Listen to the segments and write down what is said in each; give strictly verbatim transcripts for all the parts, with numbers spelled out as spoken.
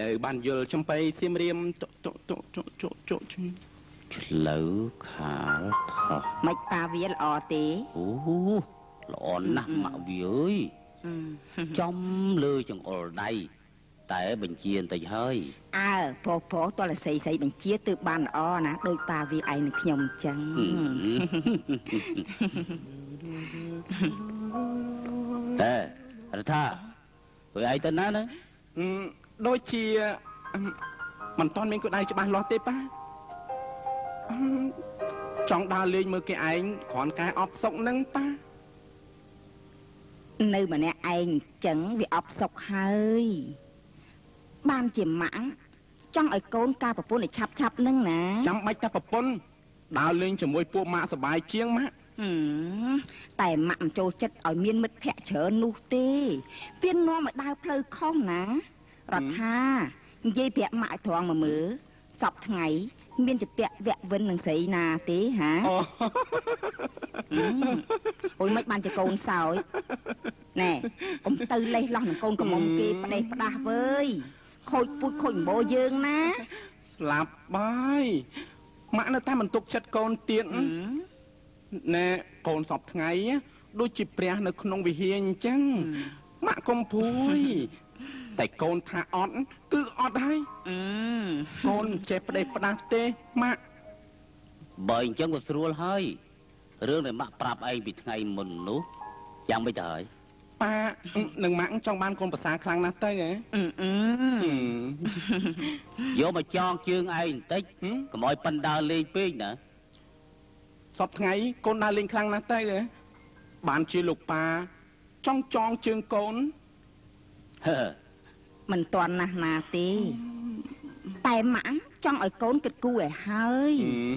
ត្រូវបានយល់ចំបៃសៀមរាមចុចចុចចុចចុចចុចចុចឆ្លូវខាលថោះមិនប៉ាវាល្អទេអូល្អណាស់ម៉ាក់វាអើយចំលើចង្អុលដៃតែបញ្ជាបន្តិចហើយអើប្រុសប្រុសតលសីសីបញ្ជាទើបបានល្អណាដូចប៉ាវាឯងនឹងខ្ញុំអញ្ចឹងតែរដ្ឋាព្រោះឯងទៅណាណាដូចជាមិនតាន់មានគោលដៅច្បាស់លាស់ទេប៉ាចង់ដើរលេងមើលគេឯងគ្រាន់កែអបសុកនឹងប៉ានៅម្នាក់ឯងអញ្ចឹងវាអបសុកហើយបានជាម៉ាក់ចង់ឲ្យកូនការប្រពន្ធឲ្យឆាប់ឆាប់នឹងណាចាំបាច់តែប្រពន្ធដើរលេងជាមួយពួកម៉ាក់សប្បាយជាងម៉ាក់តែម៉ាក់មិនចូលចិត្តឲ្យមានមិត្តភ័ក្តិច្រើននោះទេវានាំឲ្យដើរផ្លូវខុសណារដ្ឋានិយាយប្រាប់ម៉ាក់ឲ្យត្រង់មកមើលសពថ្ងៃមានជាពាក់វគ្គវិននឹងស្រីណាទេហាអូយមិនបានជាកូនសោយណែកុំទៅលេះលោះនឹងកូនកំមុំគេផ្ដេសផ្ដាស់វើយខូចពូជខូចម្បោយើងណាស្លាប់បាយម៉ាក់នៅតែមិនទុកចិត្តកូនទៀតណែកូនសពថ្ងៃដូចជាព្រះនៅក្នុងវិហារអញ្ចឹងម៉ាក់កុំព្រួយតែកូនថាអត់គឺអត់ហើយកូនចេះផ្ដេសផ្ដាស់ទេម៉ាក់បើអញ្ចឹងក៏ស្រួលហើយរឿងដែលម៉ាក់ប្រាប់ឯងពីថ្ងៃមុននោះយ៉ាងមិនទៅហើយប៉ានឹងម៉ាក់ចង់បានកូនប្រសាខ្លាំងណាស់ទៅហ៎យកមកចងជើងឯងបន្តិចកុំឲ្យប៉ិនដើរលេងពេកណាសពថ្ងៃកូនដើរលេងខ្លាំងណាស់ទៅហ៎បានជាលោកប៉ាចង់ចងជើងកូនហឺមិនទាន់ណាស់ណាទេតែម៉ាក់ចង់ឲ្យកូនគិតគូរឲ្យហើយ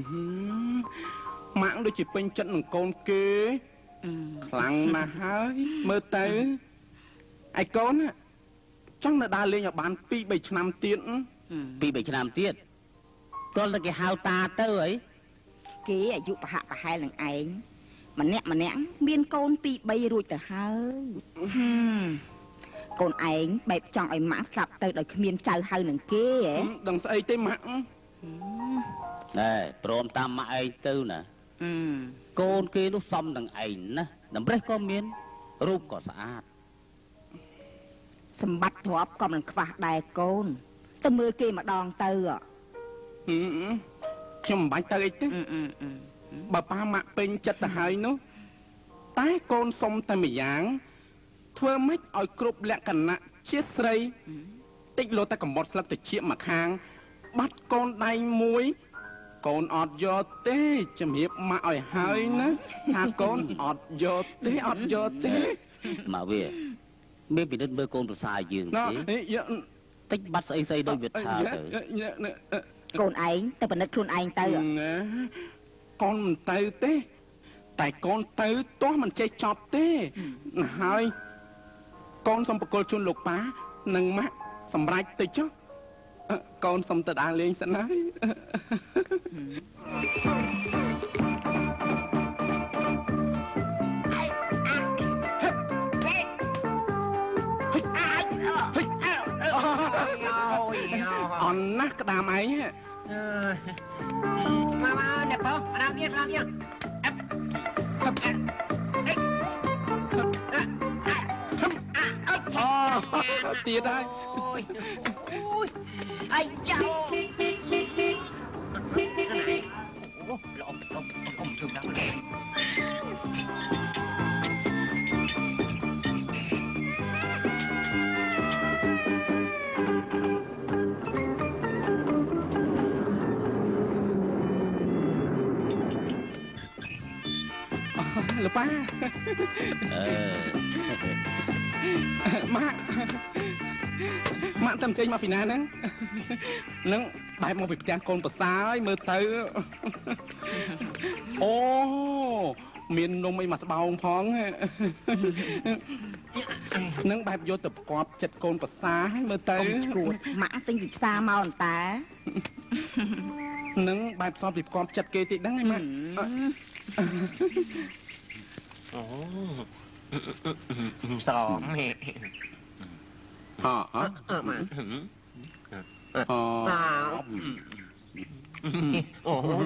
ម៉ាក់ដូចជាពេញចិត្តនឹងកូនគេខ្លាំងណាស់ហើយមើលទៅឯកូនចង់នៅដើរលេងឲ្យបានពីរបីឆ្នាំទៀតពីរបីឆ្នាំទៀតតើគេហៅតាទៅអីគេអាយុប្រហាក់ប្រហែលនឹងឯងម្នាក់ម្នាក់មានកូនពីរបីរួចទៅហើយកូនឯងបែបចង់ឲ្យម៉ាក់ស្លាប់ទៅដោយគ្មានចៅហៅនឹងគេហ៎ដឹងស្អីទេម៉ាក់ណែព្រមតាមម៉ាក់ឯងទៅណាកូនគេនោះសមនឹងឯងណាតម្រេះក៏មានរូបក៏ស្អាតសម្បត្តិទ្រព្យក៏មិនខ្វះដែរកូនទៅមើលគេម្ដងទៅខ្ញុំមិនបាច់ទៅអីទេបើប៉ាម៉ាក់ពេញចិត្តទៅហើយនោះតែកូនសុំតែម្យ៉ាងធ្វើម៉េចឲ្យគ្រប់លក្ខណៈជាស្រីតិចលោតែកំបត់ស្លឹកតិចមកខាងបាត់កូនដៃមួយកូនអត់យកទេជំរាបម៉ាក់ឲ្យហើយណាថាកូនអត់យកទេអត់យកទេម៉ាក់វាមានពិនិត្យមើលកូនប្រសាយើងទេតិចបាត់ស្អីស្អីដូចវាថាទៅកូនឯងទៅពិនិត្យខ្លួនឯងទៅកូនមិនទៅទេតែកូនទៅទាស់មិនចេះចប់ទេហើយកូនសុំបកលជូនលោកប៉ានិងម៉ាក់សម្រេចទៅចុះកូនសុំទៅដើរលេងសិនហើយអន់ណាស់ក្តាមឯងមកមកអ្នកបងម្ដងទៀតម្ដងទៀតអូទៀតហើយអូយអូយអីចៅណែអូឡំឡំអ៊ំជុំណាស់លោកប៉ាអឺម៉ាក់ម៉ាក់តាមចេញមកពីណាហ្នឹងនឹងបែបមកពីផ្ទះកូនប្រសាហើយមើលទៅអូមាននំអីមកស្បោងផងនឹងបែបយកទៅប្រកបចិត្តកូនប្រសាហើយមើលទៅឈួតម៉ាក់ទិញពីផ្សារមកអន្តានឹងបែបផ្សំពីប្រកបចិត្តគេតិចហ្នឹងឯងម៉ាក់អូសមហេអអអម៉ាអូអូ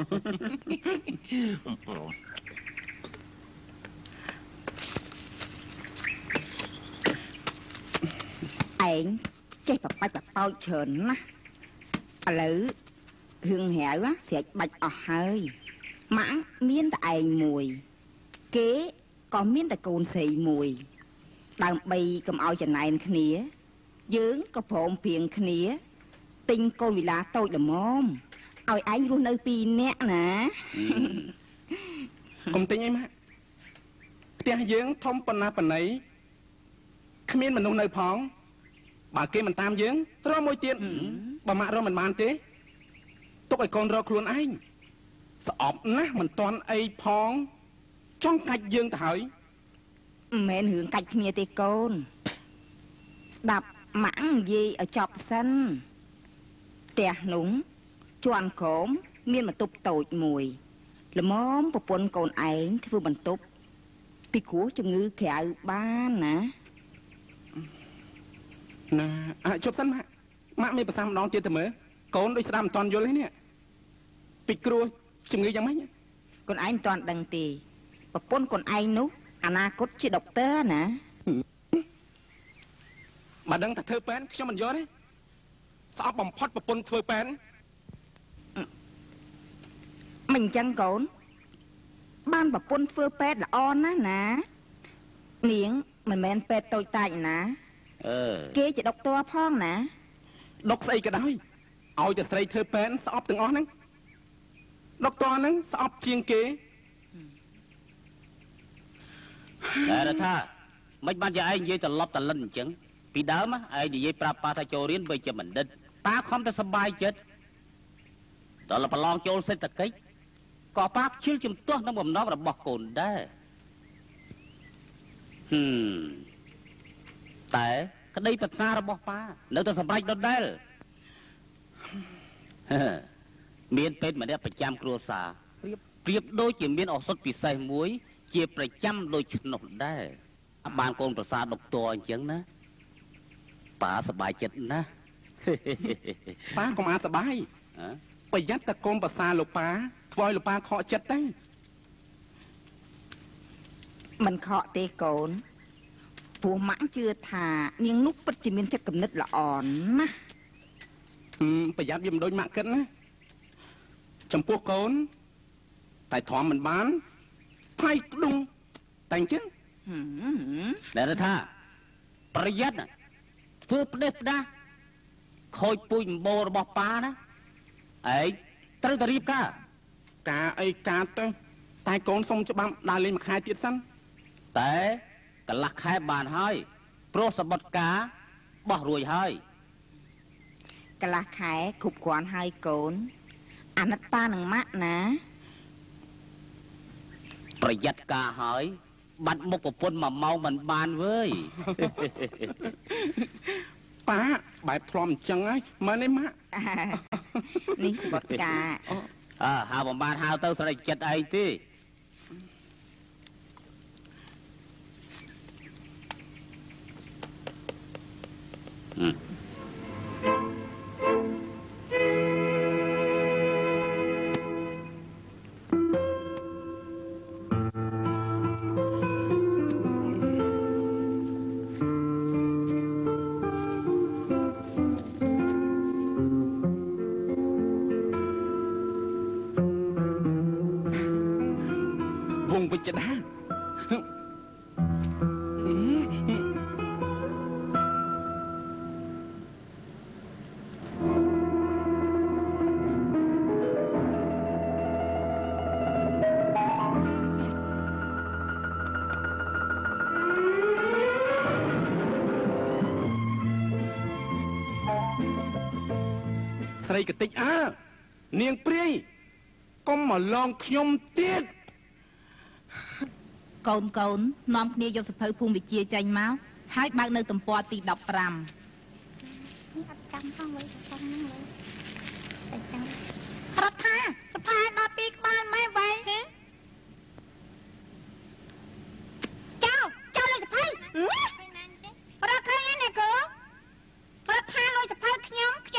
ឯងចេះប្របាច់ប្រប៉ោចច្រើនណាស់ឥឡូវរឿងរាវស្រេចបាច់អស់ហើយម៉ាក់មានតែឯងមួយគេក៏មានតែកូនស្រីមួយដើម្បីកុំឲ្យចំណែនគ្នាយើងក៏ព្រមព្រៀងគ្នាទិញកូនវិឡាតូចល្មមឲ្យឯងរស់នៅពីរនាក់ណាកុំទិញអីម៉ាក់ផ្ទះយើងធំប៉ុណ្ណាប៉ុណ្ណីគ្មានមនុស្សនៅផងបើគេមិនតាមយើងរកមួយទៀតបើម៉ាក់រកមិនបានទេទុកឲ្យកូនរកខ្លួនឯងស្អប់ណាស់មិនតាន់អីផងចង់កាច់យើងទៅហើយមិនមែនរឿងកាច់គ្នាទេកូនស្ដាប់ម៉ាក់និយាយឲ្យចប់សិនផ្ទះនោះជាន់ក្រោមមានបន្ទប់តូចមួយល្មមប្រពន្ធកូនឯងធ្វើបន្ទប់ពីគ្រោះជំងឺក្រៅបានណាណាអាចជប់សិនម៉ាក់ម៉ាក់មានប្រសាម្ដងទៀតទៅមើលកូនដូចស្ដាប់មិនតាន់យល់ទេនេះពីគ្រោះជំងឺយ៉ាងម៉េចកូនឯងមិនតាន់ដឹងទេប្រពន្ធកូនឯងនោះអនាគតជាដុកទ័រណាបើដឹងថាធ្វើប៉ែនខ្ញុំមិនយល់ទេស្អប់បំផុតប្រពន្ធធ្វើប៉ែនមិនអញ្ចឹងកូនបានប្រពន្ធធ្វើពេទ្យល្អណាស់ណានាងមិនមែនពេទ្យតូចតាចណាអឺគេជាដុកទ័រផងណាដុកស្អីក៏ដោយឲ្យតែស្រីធ្វើប៉ែនស្អប់ទាំងអស់ហ្នឹងដុកទ័រហ្នឹងស្អប់ជាងគេតែថាមិនបានជាឯងនិយាយត្រឡប់តលិនអញ្ចឹងពីដើមឯងនិយាយប្រាប់ប៉ាថាចូលរៀនបីជាបណ្ឌិតប៉ាខំតែសប្បាយចិត្តដល់ប្រឡងចូលសេដ្ឋកិច្ចក៏ប៉ាខ្ជិលជំទាស់នឹងបំណងរបស់កូនដែរហឹមតែក្តីប្រាថ្នារបស់ប៉ានៅតែសម្រេចដដែលមានពេទ្យម្នាក់ប្រចាំគ្រួសារប្រៀបប្រៀបដូចជាមានឱសថពិសេសមួយជាប្រចាំដូចឆ្នោះដែរបានកូនប្រសាដុកទ័រអញ្ចឹងណាប៉ាសប្បាយចិត្តណាស់ប៉ាកុំអាសប្បាយប្រយ័ត្នតែកូនប្រសាលោកប៉ាធ្វើឲ្យលោកប៉ាខកចិត្តទៅមិនខកទេកូនព្រោះម៉ាក់ជឿថានាងនោះពិតជាមានចិត្តគំនិតល្អណាស់ប្រយ័ត្នវាមិនដូចម៉ាក់គិតណាចំពោះកូនតែធំមិនបានផ្ទៃក្ដុងតែអញ្ចឹងដែលថាប្រយ័ត្នធ្វើផ្ដេសផ្ដាសខូចពូជម្បូររបស់ប៉ាណាឯងត្រូវតែរៀបការការអីការទៅតែកូនសុំច្បាប់ដើរលេងមួយខែទៀតសិនតែកន្លះខែបានហើយព្រោះសបុតការបោះរួចហើយកន្លះខែគ្រប់គ្រាន់ហើយកូនអាណិតប៉ានឹងម៉ាក់ណាប្រយ័ត្នការហើយបាត់មុខប្រពន្ធមួយម៉ោងមិនបានវើយប៉ាបែបធ្លាប់អញ្ចឹងហើយមើលនេះម៉ាក់នេះសបុតកាអើហៅបំបានហៅទៅស្រេចចិត្តអីទេវិជ្ជដាស្រីកតិចអើនាងព្រាយកុំមកឡងខ្ញុំទៀតកូនកូននាំគ្នាយកសភៅភូមិវិជាចេញមកហើយបើកនៅទំព័រទីដប់ប្រាំនេះអត់ចាំផងវិញសំហ្នឹងវិញតែចាំរដ្ឋាសភាដល់ពីក្បាលម៉ែវ៉ៃចៅចៅលើសភៅរដ្ឋាឯណាកូរដ្ឋាលុយសភៅខ្ញុំខ្ញុំ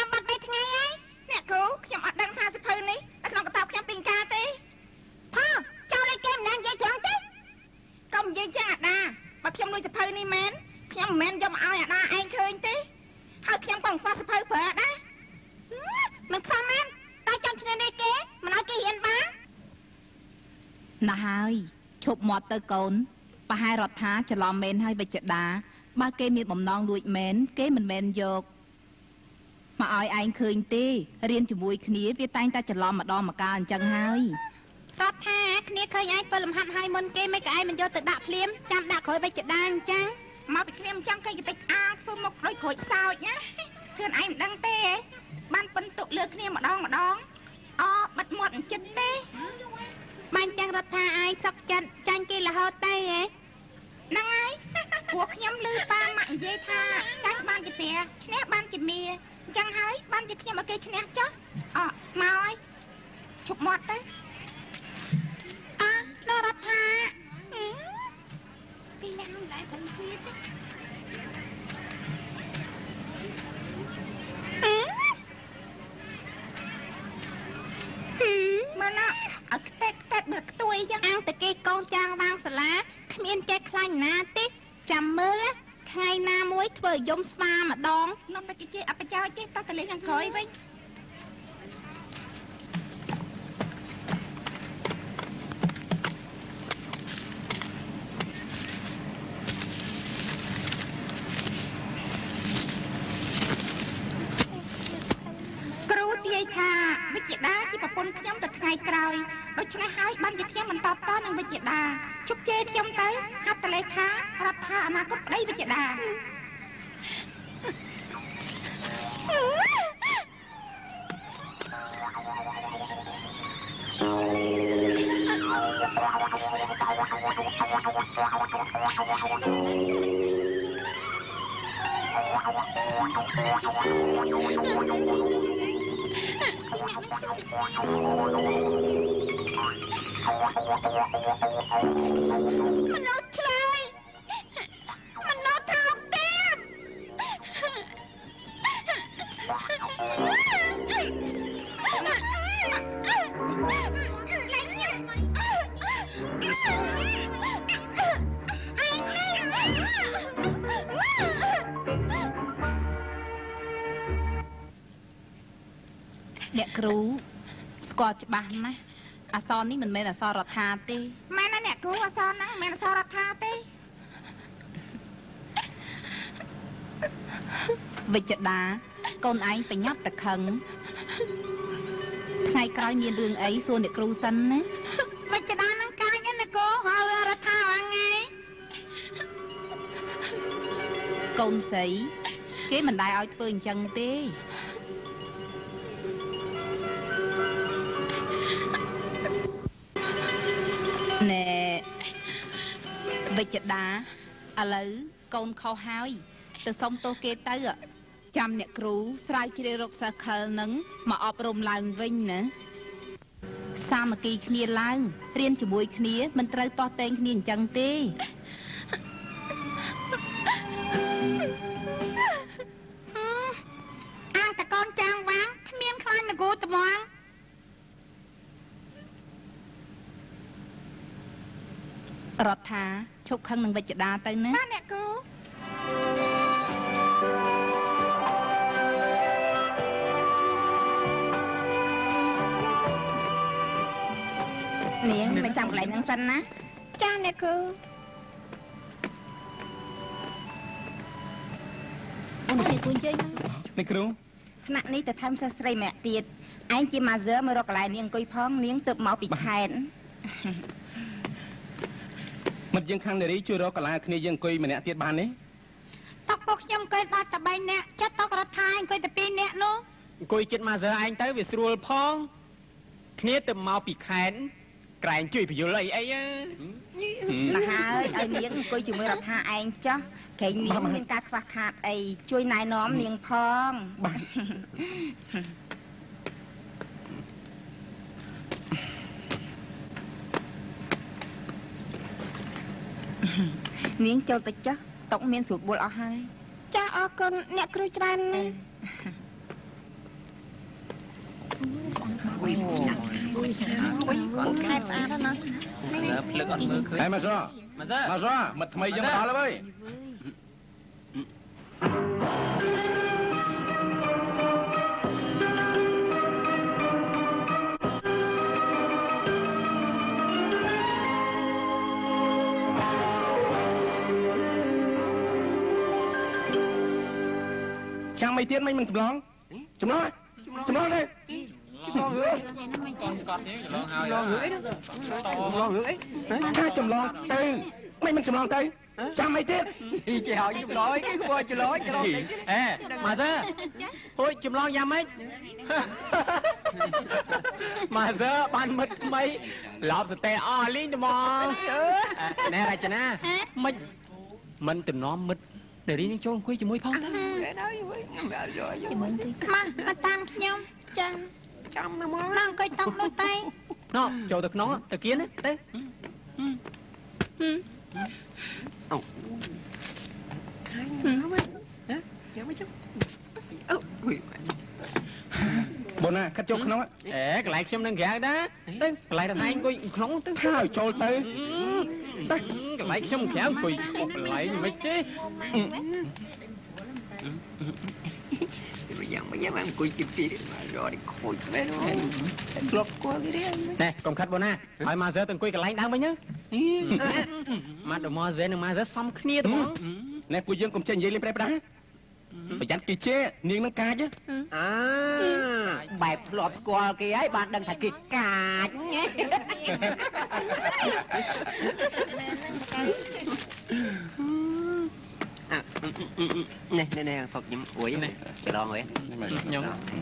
ណាស់ហើយឈប់មាត់ទៅកូនប្រហែលរដ្ឋាច្រឡំមែនហើយបិចដាបើគេមានបំណងលួចមែនគេមិនមែនយកមកឲ្យឯងឃើញទេរៀនជាមួយគ្នាវាតែងតែច្រឡំម្ដងម្កាលអញ្ចឹងហើយរដ្ឋាគ្នាឃើញឯងពេលលំហាត់ហើយមុនគេមិនក៏ឯងមិនយកទៅដាក់ភ្លាមចាំដាក់ក្រោយបិចដាអញ្ចឹងមកពីគ្នាអញ្ចឹងគេតិចអាធ្វើមុខដូចក្រូចសើចណាគឺឯងមិនដឹងទេបានពិនទុកលើគ្នាម្ដងម្ដងអបិទមាត់អញ្ចឹងទេបានចឹងរដ្ឋាឯងសុកចិត្តចាញ់គេរហូតទៅហ៎ហ្នឹងហើយព្រោះខ្ញុំឮប៉ាម៉ាក់និយាយថាចាញ់បានជាប្រាឈ្នះបានជាមាអញ្ចឹងហើយបានជាខ្ញុំឲ្យគេឈ្នះចុះអមកហើយជប់មាត់ទៅអលោករដ្ឋាពីអ្នកនោះដែរទៅទៀតមើលណាឲ្យខ្ទេតខ្ទេតមើលខ្ទួយចឹងអាំងតែគេកូនចាងបានសាលាគ្មានចេះខ្លាញ់ណាទេចាំមើលថ្ងៃណាមួយធ្វើយំស្វាម្ដងនំតែគេជិះអបចោចទេតោះតលេងខាងក្រោយវិញថាវិជ្ជដាជាប្រពន្ធខ្ញុំទៅថ្ងៃក្រោយដូច្នេះហើយបានជាខ្ញុំបន្តតនឹងវិជ្ជដាជប់ជេរខ្ញុំទៅហត្ថលេខារដ្ឋាអនាគតប្តីវិជ្ជដាមនុស្សឆ្លើយមនុស្សថោកទៀតអ្នកគ្រូស្គាល់ច្បាស់ណាស់អសរនេះមិនមែនអសររដ្ឋាទេមែនណាអ្នកគ្រូអសរហ្នឹងមិនមែនអសររដ្ឋាទេវិជ្ជដាកូនឯងប្រញាប់តែខឹងថ្ងៃក្រោយមានរឿងអីសួរអ្នកគ្រូសិនណាវិជ្ជដានឹងកាយណាអ្នកគ្រូហើយរដ្ឋាអងៃកូនស្រីគេមិនដែលឲ្យធ្វើអញ្ចឹងទេណែវិជ្ជដាឥឡូវកូនខុសហើយទៅសុំទោសគេទៅចាំអ្នកគ្រូស្រាវជ្រាវរកសិស្សខលនឹងមកអប់រំឡើងវិញណាសាមគ្គីគ្នាឡើងរៀនជាមួយគ្នាមិនត្រូវតោះតែងគ្នាអញ្ចឹងទេអាងតកូនចាងវាងគ្មានខ្លាញ់នគរត្មងរដ្ឋាឈប់ខឹងនឹងវិជ្ជដាទៅណាបាទអ្នកគ្រូនាងមិនចាំកន្លែងហ្នឹងសិនណាចាអ្នកគ្រូអូននេះគូជ័យអ្នកគ្រូថ្នាក់នេះទៅថែមសិស្សស្រីម្នាក់ទៀតឯងជាម៉ាហ្សឺមករកកន្លែងនាងអង្គុយផងនាងទៅមកពីខេត្តមិត្តយើងខាងនារីជួយរកកន្លែងគ្នាយើងអង្គុយម្នាក់ទៀតបានទេតោះពួកខ្ញុំអង្គុយដល់តែបីនាក់ចិត្តតោះរដ្ឋាអង្គុយតែពីរនាក់នោះអង្គុយចិត្តម៉ាហ្សឺឯងទៅវាស្រួលផងគ្នាទៅមកពីខេត្តក្រែងជួយបញ្យល់អីអីណាហើយឲ្យនាងអង្គុយជាមួយរដ្ឋាឯងចោះក្រែងនាងមានការខ្វះខាតអីជួយណែនាំនាងផងបាទនាងចូលទៅចុះតុកមានស្រួលបួលអស់ហើយចាអរគុណអ្នកគ្រូច្រើនណាស់អូយអូយខែស្អាតណាស់ភ្លឹកអត់មើលឃើញហេម៉ាហ្សម៉ាហ្សឺម៉ាហ្សមិត្តថ្មីយើងមកដល់ហើយ mấy tiết mấy mình chấm lòng chấm lòng chấm lòng đây lo ngưỡi lo ngưỡi đó lo ngưỡi tha chấm lòng từ mấy mình chấm lòng từ chăm mấy tiết chị hỏi chấm lối qua chấm lối chấm lối ê mà giờ ôi chùm lo nhà mấy mà giờ ban mất mấy lọp tè o liên cho mò nè lại cho nè mấy mình tìm nó mất để đi những chỗ quý cho mối phong thôi មកមកតាមខ្ញុំចាំចាំមកមកអង្គុយតុនោះតែ nóចូលទៅក្នុងទៅគៀនទេ bồn à cắt chốt không á ê cái lại xem đang gà đó đấy cái lại thằng anh coi không tới thôi trôi tới cái lại xem khéo coi lại mấy chứ bây giờ bây giờ em coi chụp kia mà rồi đi khôi thế đó lột qua cái đấy nè cùng khách bồn à hỏi mà giờ từng coi cái lại đang mấy nhá mà đồ mò giờ mà giờ xong kia tụi mong nè cô dương cùng chơi gì lên đây đó phải dán kỳ chế niềng nó ca chứ à bài lột qua cái ấy bạn đừng phải kỳ cà nhé nè nè nè Phật nhắm ủi này chờ đo rồi nhung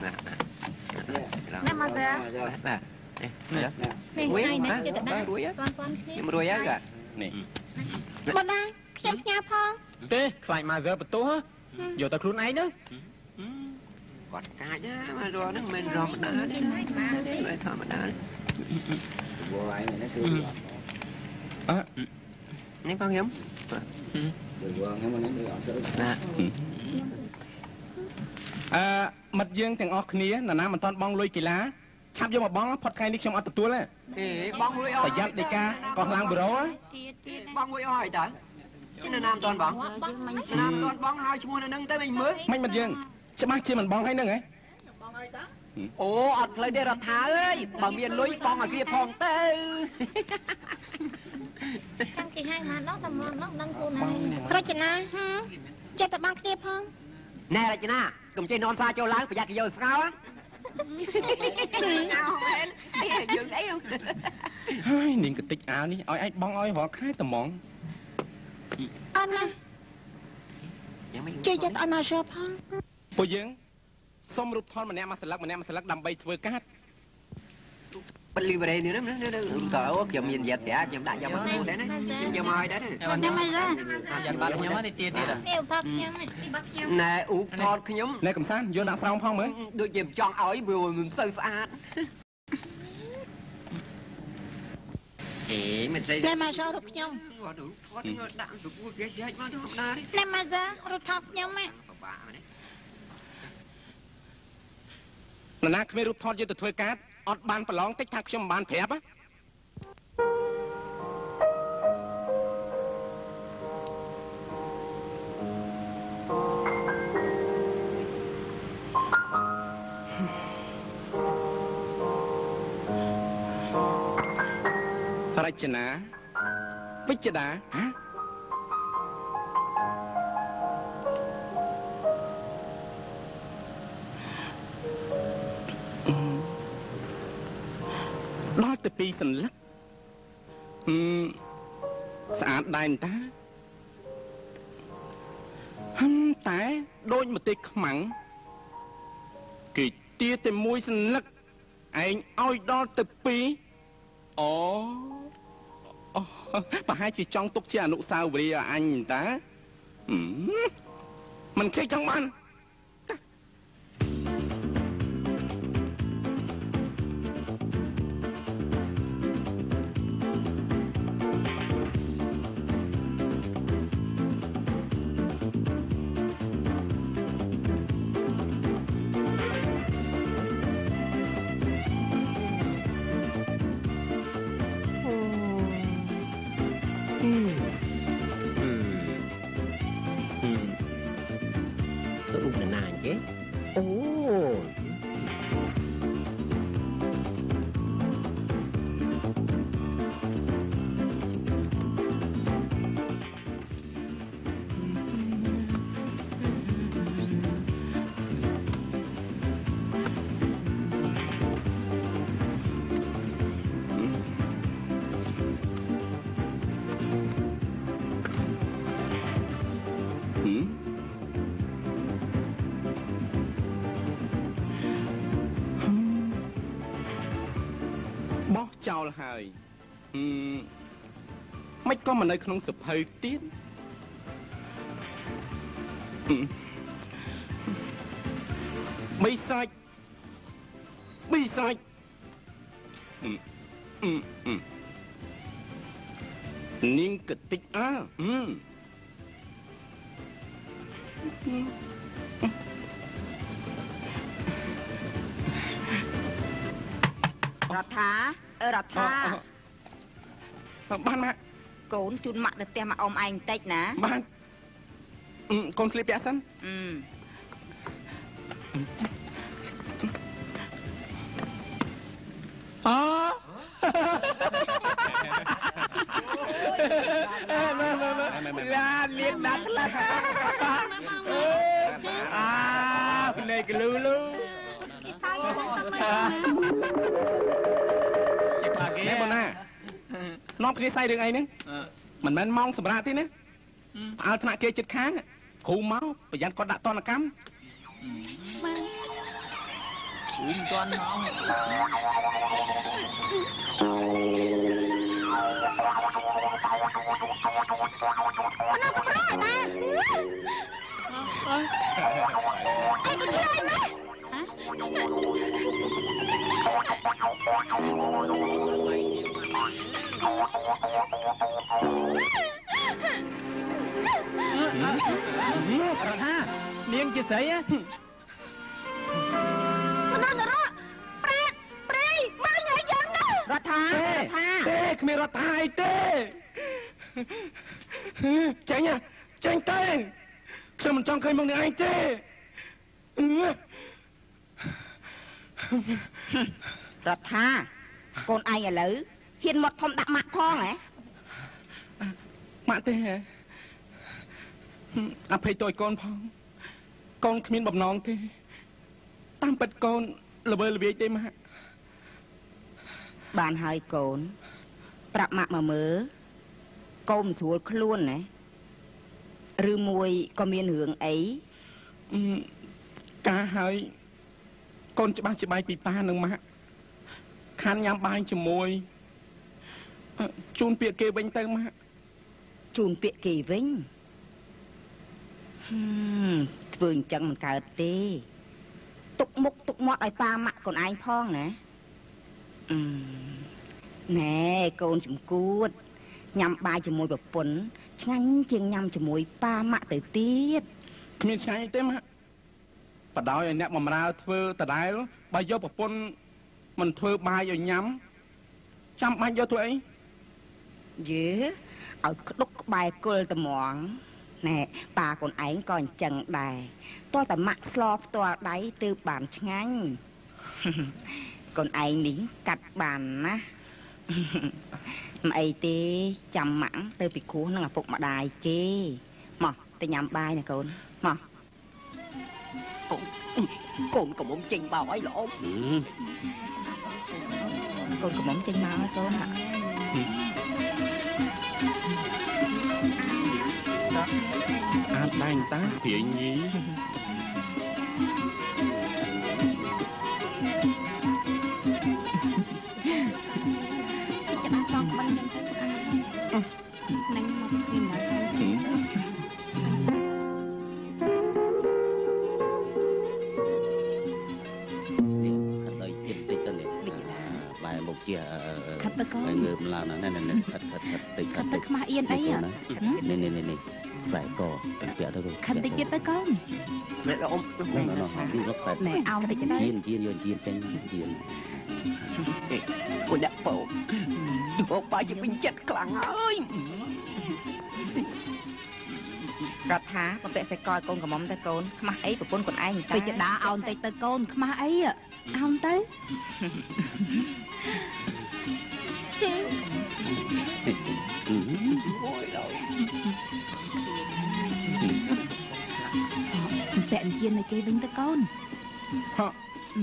nè mà giờ nè នេះហើយនេះគេទៅដាក់រួយប៉ុនប៉ុនគ្នា nhưng mà đuôi á kìa នេះមកដែរខ្ញុំផ្ញើផងទេខ្លាចមកgiờបន្ទោះយកទៅខ្លួនឯងទៅ còn cài đó mà rồi nó mình rồi mà đá đấy rồi thôi mà đá đấy bộ lại này nó kêu à ném con hiếm à mặt dương thằng óc nia là nam mình toàn bong lôi kỳ lá chắp vô mà bong phật khai đi trong ăn tua đấy bong lôi phải dắt đi ca còn lang bro á bong lôi oi trời chứ là nam toàn bong nam toàn bong hai chú nó nâng tới mình mới mấy mặt dương chứ bác chia mình bong hay nâng ấy ồ ọt lấy đây là thả ơi bằng miền lôi bong ở kia phong tê ចាំគេហៅមកនោះតែមកនោះដឹងខ្លួនឯងរចនាចេះតែបងគ្នាផង nè là chị na cùng chơi non xa cho láng phải giặt cái dầu sao á nào em thấy dừng đấy luôn hai niềng cái tích áo đi oi ai bong oi họ khai tầm món អត់ណាជួយចិត្តឲ្យមកសើផងពួកយើងសុំរូបថតម្នាក់មកស្លឹកម្នាក់មកស្លឹកដើម្បីធ្វើកាត់ bên liu về đây nữa nữa nữa nữa cỡ chùm nhìn dệt xẻ chùm đại cho mình mua đấy đấy chùm mồi đấy ចាំមកយើយ៉ាងបាត់ខ្ញុំនេះទៀតទៀតនេះឧបខ្ញុំបាត់ខ្ញុំ nè ủ thọt nhóm ណែកំសាន្តយកដាក់ស្រោមផងមើល được chìm chọn ỏi vừa mình sơ phạt ê mình xây ណែមកសើរូបខ្ញុំ đủ thọt đạn tụi cô xé xé mà thôi na đấy ណែមកសើរូបថតខ្ញុំហ៎នរណាគ្មានរូបថតយកទៅធ្វើកាត់អត់បានប្រឡងតិចថាខ្ញុំមិនបានប្រាប់ណារចនាវិជ្ជដាហ៎ដល់ទៅពីសន្លឹកហឹមស្អាតដែរតាហឹមតែដូចម្ទេសខ្មាំងគេទាតែមួយសន្លឹកឯងឲ្យដល់ទៅពីរអូអូប្រហែលជាចង់ទុកជាអនុស្សាវរីយ៍ឲ្យអញតាហឹមមិនគេចង់បានมចោលហើយហឹមមិនក៏មិននៅក្នុងសភៅទៀតបីសាច់បីសាច់អឺអឺអឺនាងកតិចអើអឺរដ្ឋាអឺរដ្ឋាបានម៉ាក់កូនជូនម៉ាក់ទៅផ្ទះមកអ៊ំឯងបន្តិចណាបានកូនស្លៀកពាក់សិនអឺអូមើលមើលមើលឡាលៀនដាក់ខ្លះអាភ្នែកលូលូគេសើចមកទៅមកចេះខ្លាគេបងណានាំគ្នាសៃរឿងអីហ្នឹងមិនមែនម៉ោងសម្រាប់ទេណាផ្អើលថ្នាក់គេចិត្តខាងគ្រូមកប្រយ័ត្នគាត់ដាក់ទណ្ឌកម្មមកគ្រូមិនទាន់ម៉ោងមកសម្រាប់ណាអីក៏ឆ្លើយណារដ្ឋានាងជាស្រីហ៎មិនដឹងរកប្រែតព្រៃមកញ៉ៃយ៉ាងណារដ្ឋារដ្ឋាទេគ្មានរដ្ឋាអីទេចាញ់ចាញ់ទៅខ្ញុំមិនចង់ឃើញមុខនេះឯងទេរដ្ឋាកូនឯងឥឡូវហ៊ានមកធំដាក់ម៉ាក់ផងហ៎ម៉ាក់ទេហ៎អភ័យទោយកូនផងកូនគ្មានបំណងទេតាមពិតកូនល្វើល្វាយទេម៉ាក់បានហើយកូនប្រាប់ម៉ាក់មកមើលកូនមិនស្រួលខ្លួនណាឬមួយក៏មានរឿងអីការហើយកូនច្បាស់ច្បាយពីប៉ានឹងម៉ាក់ខានញ៉ាំបាយជាមួយជូនពាក្យគេវិញទៅម៉ាក់ជូនពាក្យគេវិញធ្វើអញ្ចឹងមិនកើតទេទុកមុខទុកមាត់ឲ្យប៉ាម៉ាក់កូនឯងផងណាណែកូនចំគួតញ៉ាំបាយជាមួយប្រពន្ធឆ្ងាញ់ជាងញ៉ាំជាមួយប៉ាម៉ាក់ទៅទៀតគ្មានឆ្ងាញ់ទេម៉ាក់បដ ாய் ឲ្យអ្នកបំរើធ្វើដដែលបើយកប្រពន្ធមិនធ្វើបាយឲ្យញ៉ាំចាំបាច់យកធ្វើអីយេឲ្យក្តុកក្បែរគល់ត្មងណែប៉ាកូនឯងក៏អញ្ចឹងដែរតោះតែម៉ាក់ស្លោផ្ទាល់ដៃទើបបានឆ្ងាញ់កូនឯងនេះកាត់បានណាមិនអីទេចាំម៉ាក់ទៅពីគ្រូនឹងឪពុកម្ដាយគេមកទៅញ៉ាំបាយណាកូនមកកូនកុំចេញបោកអីល្អកូនកុំចេញមកកូនហាស្អាតដែរតាព្រាញញីចិត្តអត់ចង់បិណ្ឌចឹងទៅស្អាតនឹងមកពីណាជាខាត់ទៅកូនងើបឡើងណាស់នេះខាត់ខាត់ខាត់តិចខាត់ទៅខ្មាស់អៀនអីហ៎នេះនេះនេះខ្សែកពាក់ទៅខាត់តិចទៀតទៅកូននេះអ៊ំនោះនោះនោះខ្សែណែអោតិចទៅជៀនជៀនយកជៀនចេញជៀនគូដាក់ពោបោកបាយជាពេញចិត្តខ្លាំងហើយរដ្ឋាប្រពាក់ខ្សែកឲ្យកូនកំមុំទៅកូនខ្មាស់អីប្រពន្ធខ្លួនឯងតែពេជ្រដាអោនតិចទៅកូនខ្មាស់អីអោនទៅពាក់ជានៅគេវិញទៅកូនហ៎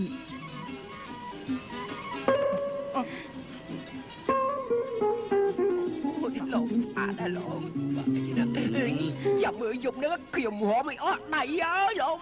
អូយលោកអាដែរលោកចាំមើលយប់នេះខ្ញុំហមមិនអត់ដៃអើយលោក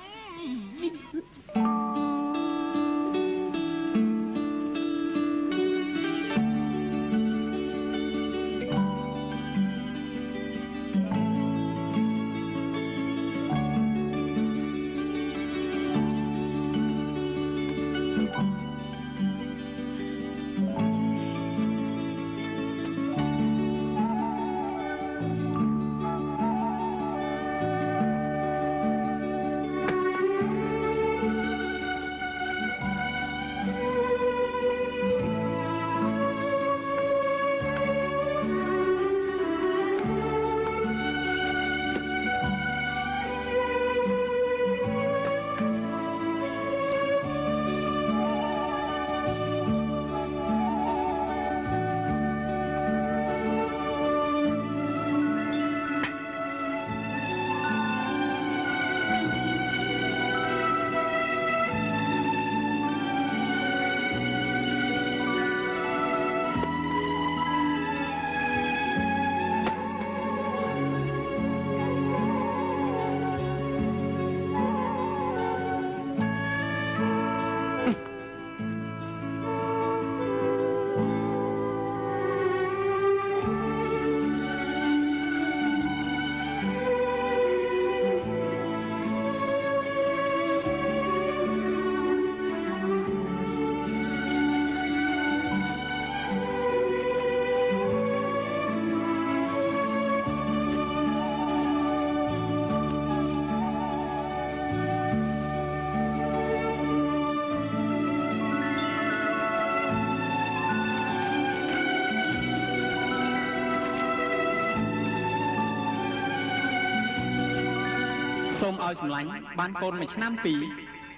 សូមឲ្យសម្លាញ់បានកូនមួយឆ្នាំពីរ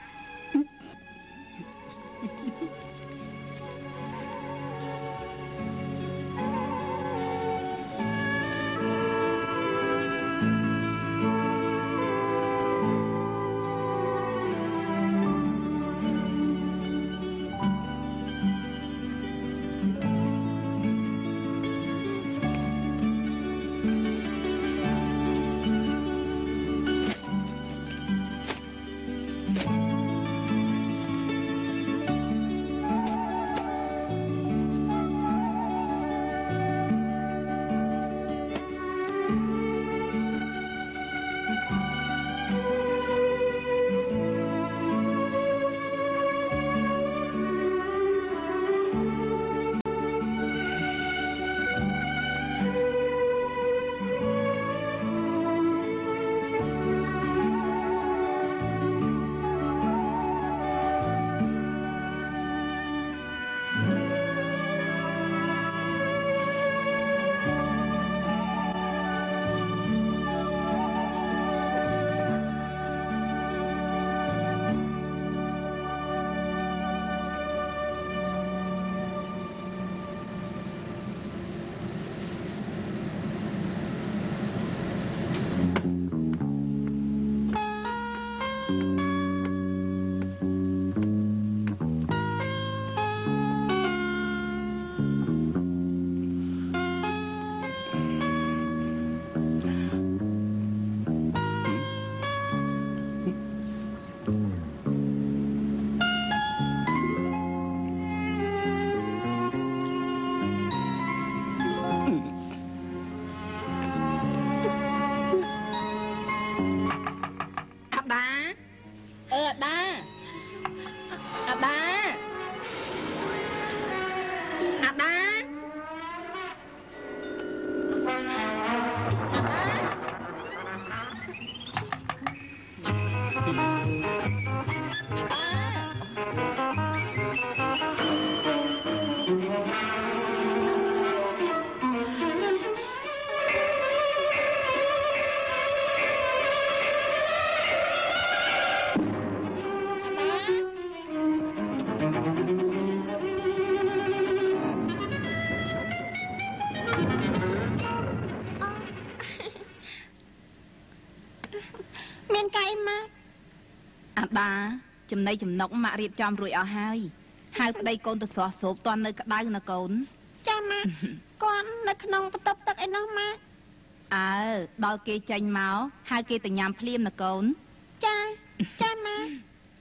ចំណីចំណុកម៉ាក់រៀបចំរួចអស់ហើយហើយប្តីកូនទៅស្រស់ស្រូបតាន់នៅក្តៅណាកូនចាម៉ាក់គាត់នៅក្នុងបន្ទប់ទឹកឯណោះម៉ាក់អើដល់គេចេញមកហើយគេទៅញ៉ាំភ្លាមណាកូនចាចាម៉ាក់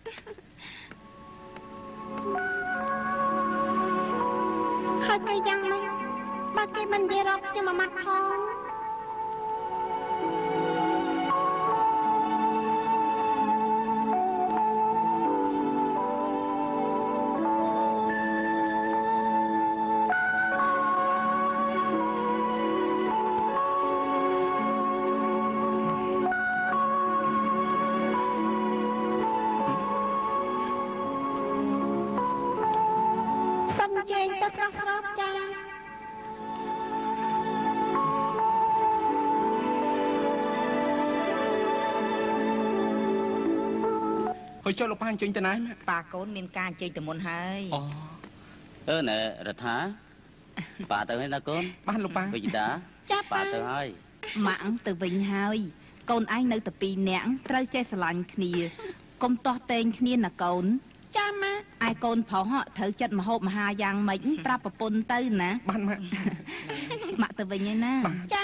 ហើយគេយ៉ាងម៉េចបើគេមិននិយាយរកខ្ញុំមួយម៉ាត់ផងចូលលោកប៉ាអញ្ជើញទៅណាប៉ាកូនមានការអញ្ជើញទៅមុនហើយអូអឺណែរដ្ឋាប៉ាទៅហើយណាកូនបានលោកប៉ាវិជ្ជាចាប៉ាទៅហើយម៉ាក់ទៅវិញហើយកូនឯងនៅតែពីរនាក់ត្រូវចេះស្រឡាញ់គ្នាកុំទាស់ទែងគ្នាណាកូនចាម៉ាក់ឯកូនប្រុសត្រូវចិត្តមហូបមហាយ៉ាងម៉េចប្រាប់ប្រពន្ធទៅណាបានម៉ាក់ម៉ាក់ទៅវិញហើយណាចា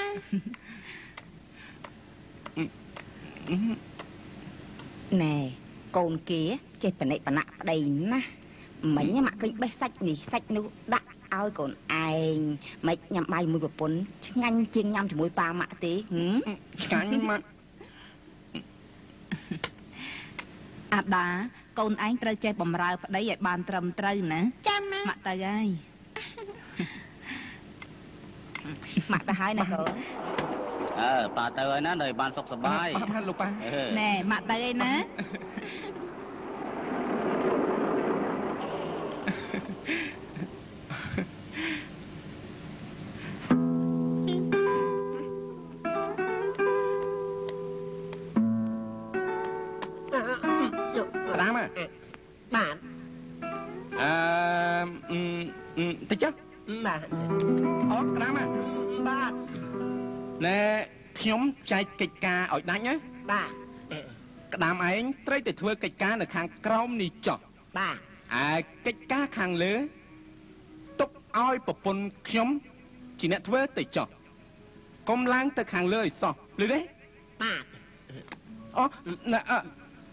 ណែកូនគេចេះបនិបណៈប្តីណាមិញម៉ាក់ឃើញបេះសាច់នេះសាច់នោះដាក់ឲ្យកូនឯងមិនញ៉ាំបាយមួយប្រពន្ធឆ្ងាញ់ជាងញ៉ាំជាមួយប៉ាម៉ាក់ទេឆ្ងាញ់ម៉ាក់អាដាកូនឯងត្រូវចេះបំរើប្តីឲ្យបានត្រឹមត្រូវណាចាម៉ាក់ម៉ាក់ទៅហើយម៉ាក់ទៅហើយណាកូនអើប៉ាទៅហើយណាដល់បានសុខសប្បាយបានលោកប៉ាណែម៉ាក់ទៅហើយណាអឺតិចចុះបាទអូក្តាមបាទណែខ្ញុំចែកកិច្ចការឲ្យដាច់ណាបាទក្តាមឯងត្រូវតែធ្វើកិច្ចការនៅខាងក្រោមនេះចុះបាទឯកិច្ចការខាងលើទុកឲ្យប្រពន្ធខ្ញុំជាអ្នកធ្វើទៅចុះកុំឡើងទៅខាងលើឲ្យសោះឮទេបាទអូណែអឺ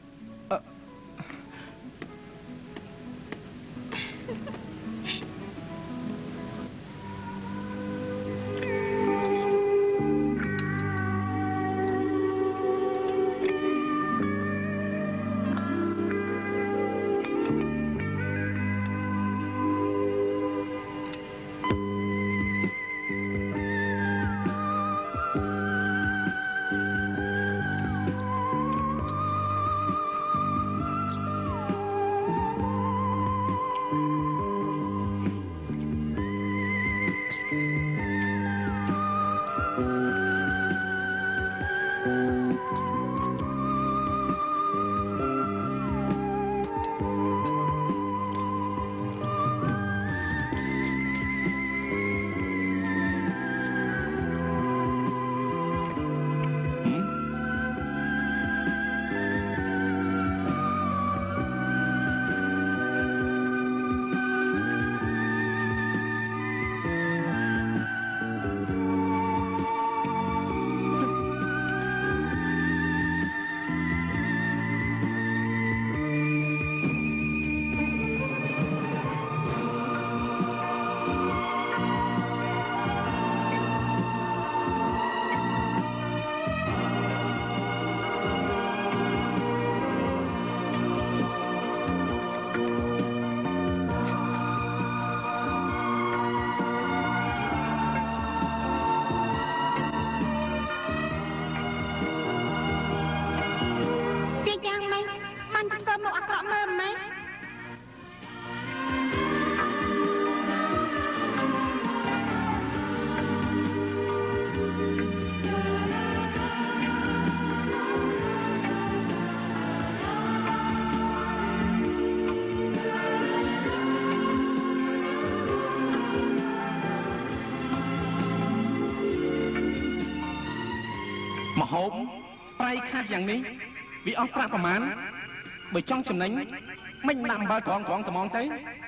មហូបប្រៃខាស់យ៉ាងនេះវាអស់ប្រាក់ប្រមាណបើចង់ចំណេញមិនដាក់អំបិលត្រង់ត្រង់ត្មងទៅ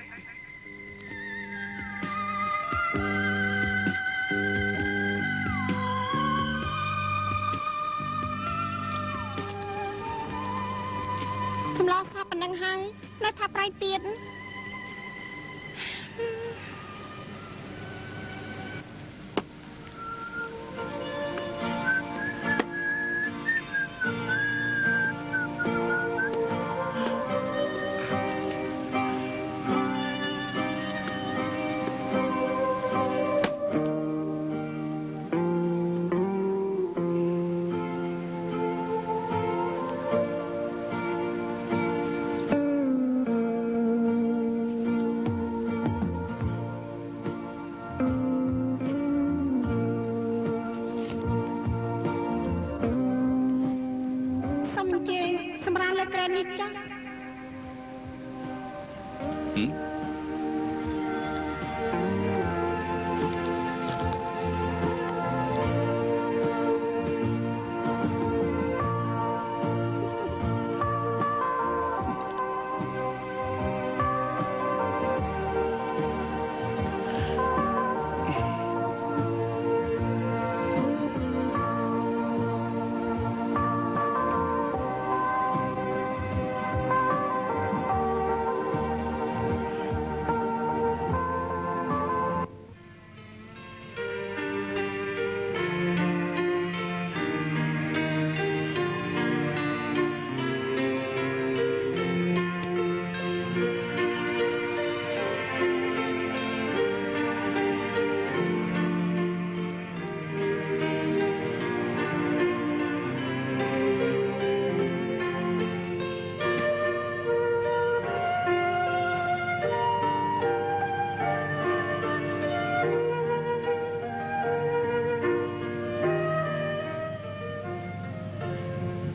សម្លសាប៉ុណ្ណឹងហើយនៅថាប្រៃទៀត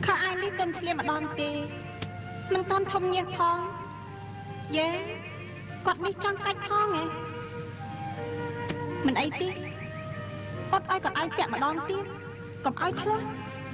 ម្ដងទេមិនតន់ធំញើសផងយេគាត់នេះចង់កាច់ផងហ៎មិនអីទេគាត់ឲ្យគាត់ឯងពាក់ម្ដងទៀតកុំឲ្យធ្លាស់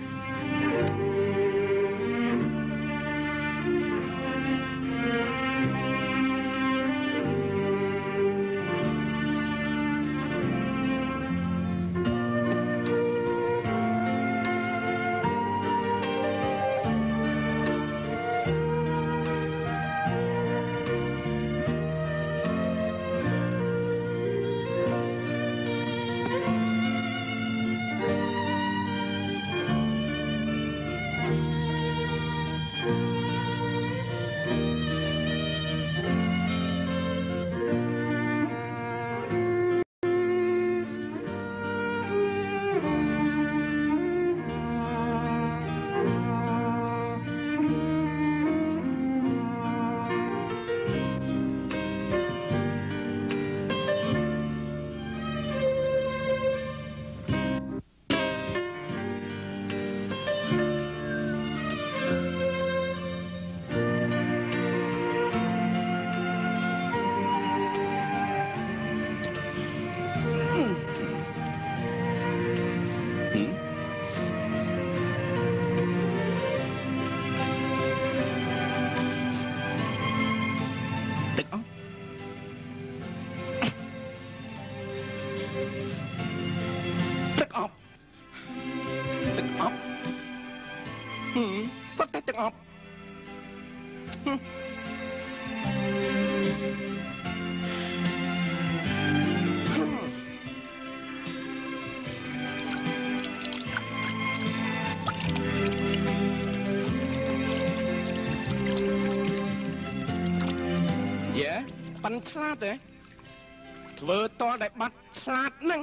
ប៉ាន់ឆ្លាតទេធ្វើតលដែលបាត់ឆ្លាតហ្នឹង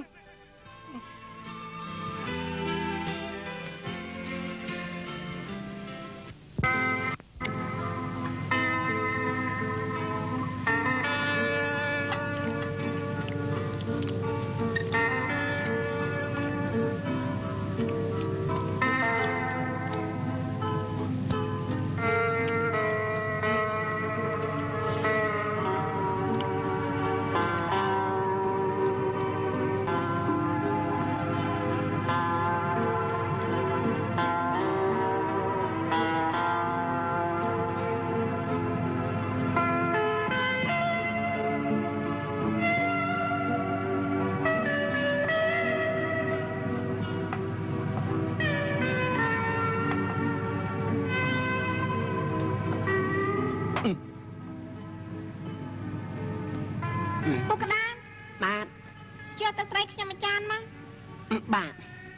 ពុកកដានបាទជាទៅត្រីខ្ញុំអាចារ្យមកបាទ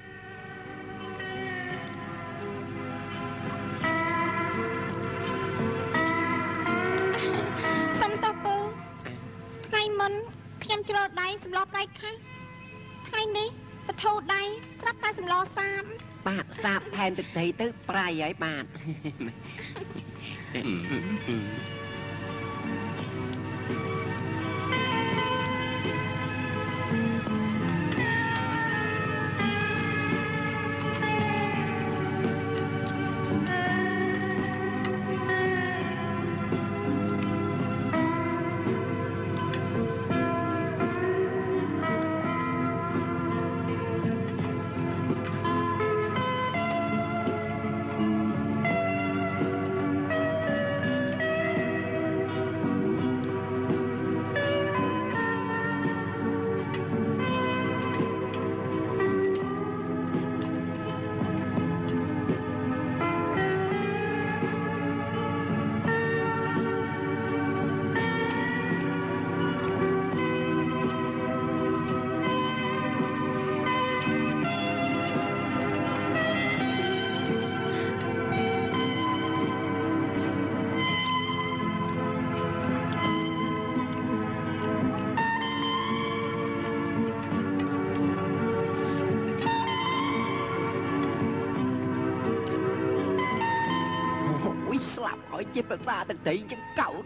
សុំតើពូថ្ងៃមុនខ្ញុំជ្រោដដៃសម្លប្រៃខាស់ថ្ងៃនេះបថោដៃស្រាប់តែសម្លសាបបាទសាបថែមទឹកត្រីទៅប្រៃហើយបាទស្លាប់ឲ្យជាប្រសាទឹកត្រីចឹងកោត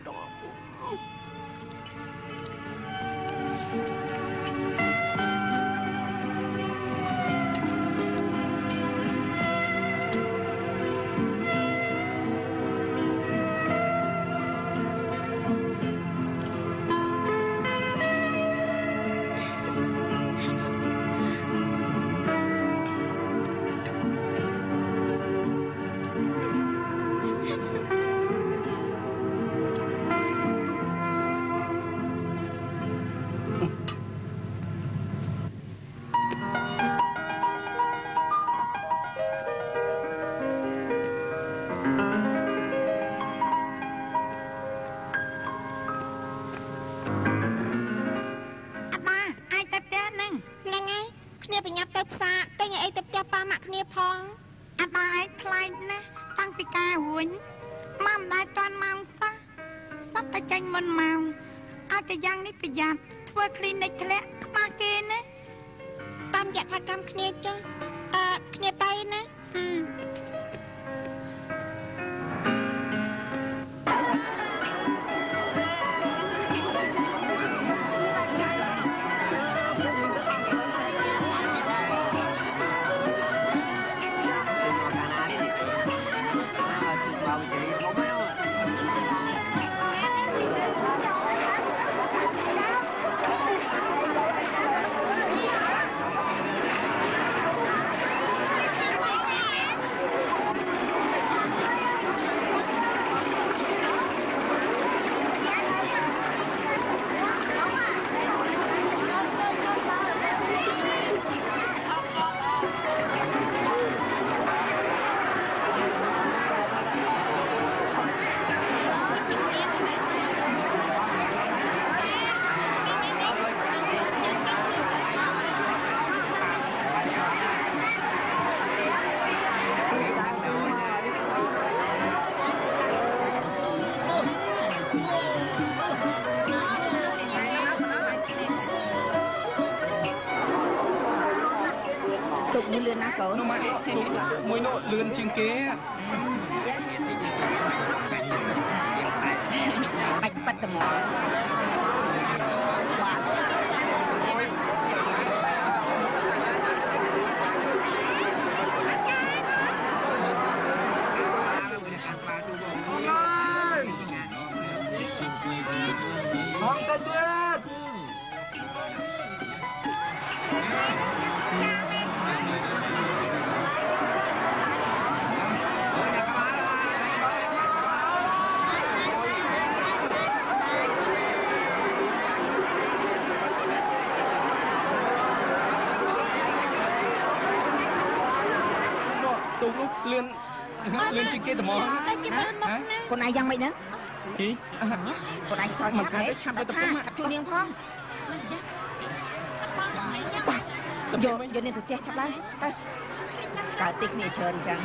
ប្រញាប់ទៅផ្សារតែញ៉ៃអីទៅផ្ទះប៉ាម៉ាក់គ្នាផងអត់ដល់ឯងខ្លាចណាស់តាំងពីការរួញម៉ាំមិនដែរតាន់ម៉ោងសោះសត្វតែចាញ់មុនម៉ោងអាចតែយ៉ាងនេះប្រយ័ត្នធ្វើ clinic ធ្លាក់ខ្មាស់គេណាតាមយថាកម្មគ្នាចុះអឺគ្នាទៅណាtục như lươn á cậu nó mà tục môi nộ lươn trên kế bạch bạch tầm mỏ không tênទៀតtục lúc lươn lươn trên kia tầm mỏ con ai giăng mày nữa gì con ai sao mà cái chăm cái tập trung chăm chu niên phong vô vô nên tụi che chắp lại tới cả tích này trơn trắng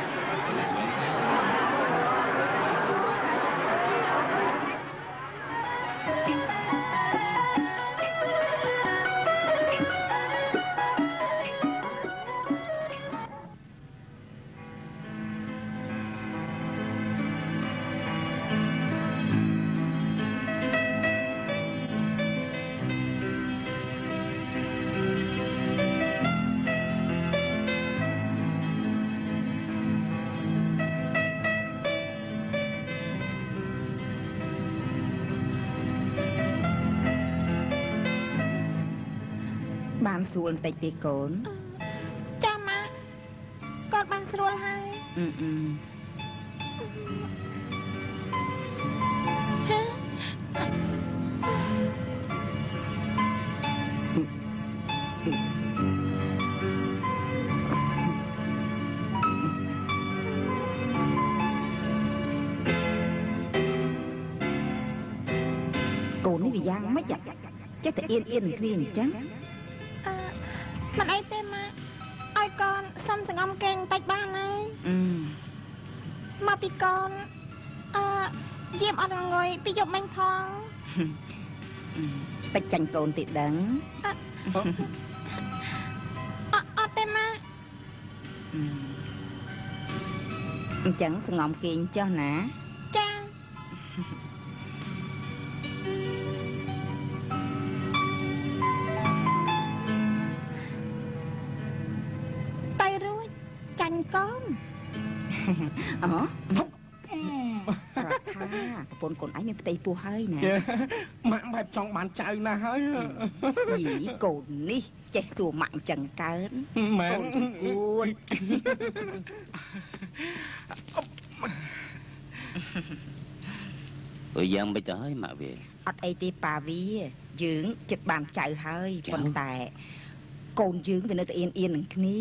បានស្រួលបន្តិចទេកូនចាំម៉ាកូនបានស្រួលហើយអឺអឺកូននេះវាយ៉ាងម៉េចចេះតែអៀនអៀនគ្នាអញ្ចឹងមិនអីទេម៉ាឲ្យកូនសុំសង្ងំគេងបន្តិចបានហើយមកពីកូនអឺយាមអត់ងុយពីយប់មិញផងតិចចាញ់កូនតិចដឹងអត់អត់ទេម៉ាអញ្ចឹងសង្ងំគេងចុះណាចាចាញ់កូនអូថាប្រពន្ធកូនឯងមានផ្ទៃពោះហើយណាម៉ាក់បែបចង់បានចៅណាស់ហើយយីកូននេះចេះសួរម៉ាក់អញ្ចឹងកើតម៉ែកូនគួនអើយ៉ាងមិនទៅហើយម៉ាក់វាអត់អីទេប៉ាវាយើងចិត្តបានចៅហើយប៉ុន្តែកូនយើងវានៅតែអៀនអៀននឹងគ្នា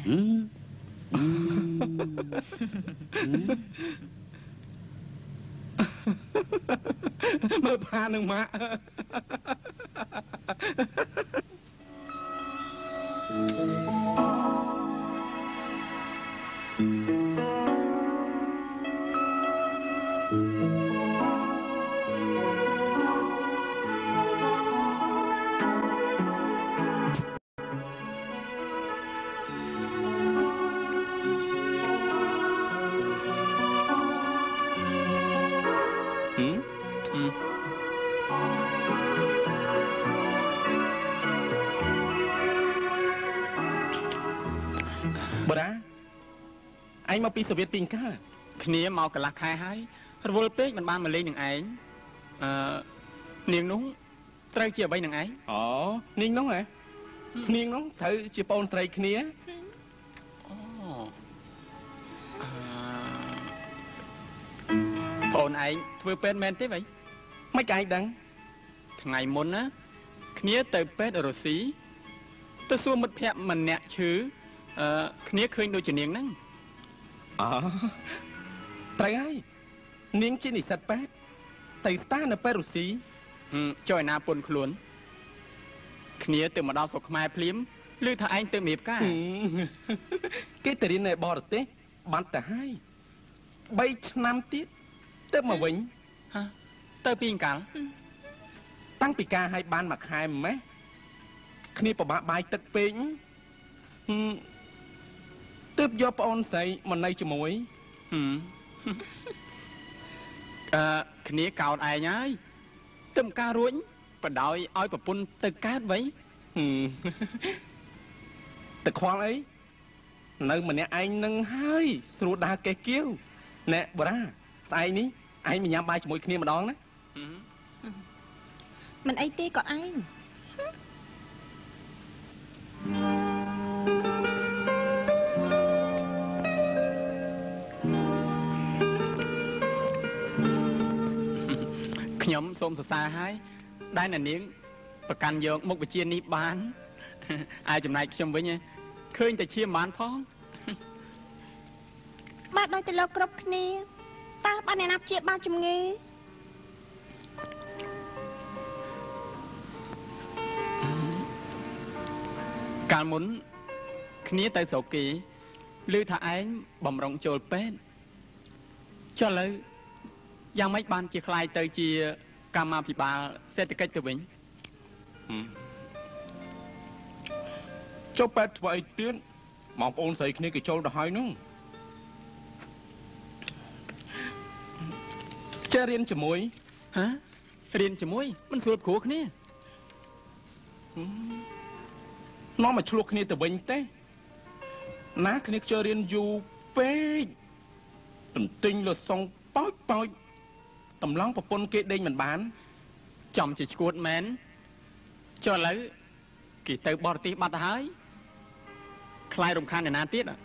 មើលផានឹងម៉ាក់ anhមកពីសូវៀតពីងកាគ្នាមកកន្លះខែហើយរវល់ពេកមិនបានមកលេងនឹងឯងអឺនាងនោះត្រូវជាអ្វីនឹងឯងអូនាងនោះហ៎នាងនោះត្រូវជាប្អូនស្រីគ្នាអូអឺប្អូនឯងធ្វើពេទ្យមែនទេវ៉ៃមិនឯងដឹងថ្ងៃមុនណាគ្នាទៅពេទ្យរុស្ស៊ីទៅសួរមិត្តភ័ក្តិម្នាក់ឈឺអឺគ្នាឃើញដូចជានាងហ្នឹងអូត្រូវហើយនាងជានិស្សិតពេទ្យទៅស្តានៅពេទ្យរុស្ស៊ីចុះឯណាពុនខ្លួនគ្នាទៅមកដល់ស្រុកខ្មែរភ្លាមឮថាឯងទៅរៀបការគេទៅរៀននៅបរទេសបាត់ទៅហើយបីឆ្នាំទៀតទៅមកវិញហ៎ទៅពីកាលតាំងពីការឲ្យបានមួយខែម៉េះគ្នាពិបាកបាយទឹកពេកទើបយកប្អូនស្រីមកនៅជាមួយអឺគ្នាកោតឯងហើយទៅមកការរួចបដោយឲ្យប្រពន្ធទៅកើតវ៉ៃទៅខ្វល់អីនៅម្នាក់ឯងនឹងហើយស្រួលដើរកេះគៀវណែបរាស្អែកនេះឯងមកញ៉ាំបាយជាមួយគ្នាម្ដងណាមិនអីទេគាត់ឯងខ្ញុំសូមសរសើរហើយដែលអ្នកនាងប្រកាន់យកមុខវិជ្ជានេះបានហើយចំណែកខ្ញុំវិញឃើញតែឈាមបានផងបាទដោយតែលោកគ្រប់គ្នាតើបានអ្នកណាព្យាបាលជំងឺកាលមុនគ្នាទៅស្រុកគេឮថាឯងបំរុងចូលពេទ្យចុះឥឡូវយ៉ាងម៉េចបានជាខ្លាយទៅជាកម្មាភិបាលសេដ្ឋកិច្ចទៅវិញចុះពេទ្យធ្វើអីទៀតបងប្អូនស្រីគ្នាគេចូលទៅហើយនោះចេះរៀនជាមួយហ៎រៀនជាមួយមិនស្រួលគ្រូគ្នានាំមកឆ្លោះគ្នាទៅវិញទេណាគ្នាចេះរៀនយូរពេកទន្ទិញលសងប៉ោចប៉ោចតម្លងប្រពន្ធគេដេញមិនបានចំជាឈួតមែនចុះឥឡូវគេទៅបរទេសបាត់ទៅហើយខ្លាយរំខានអ្នកណាទៀតឥ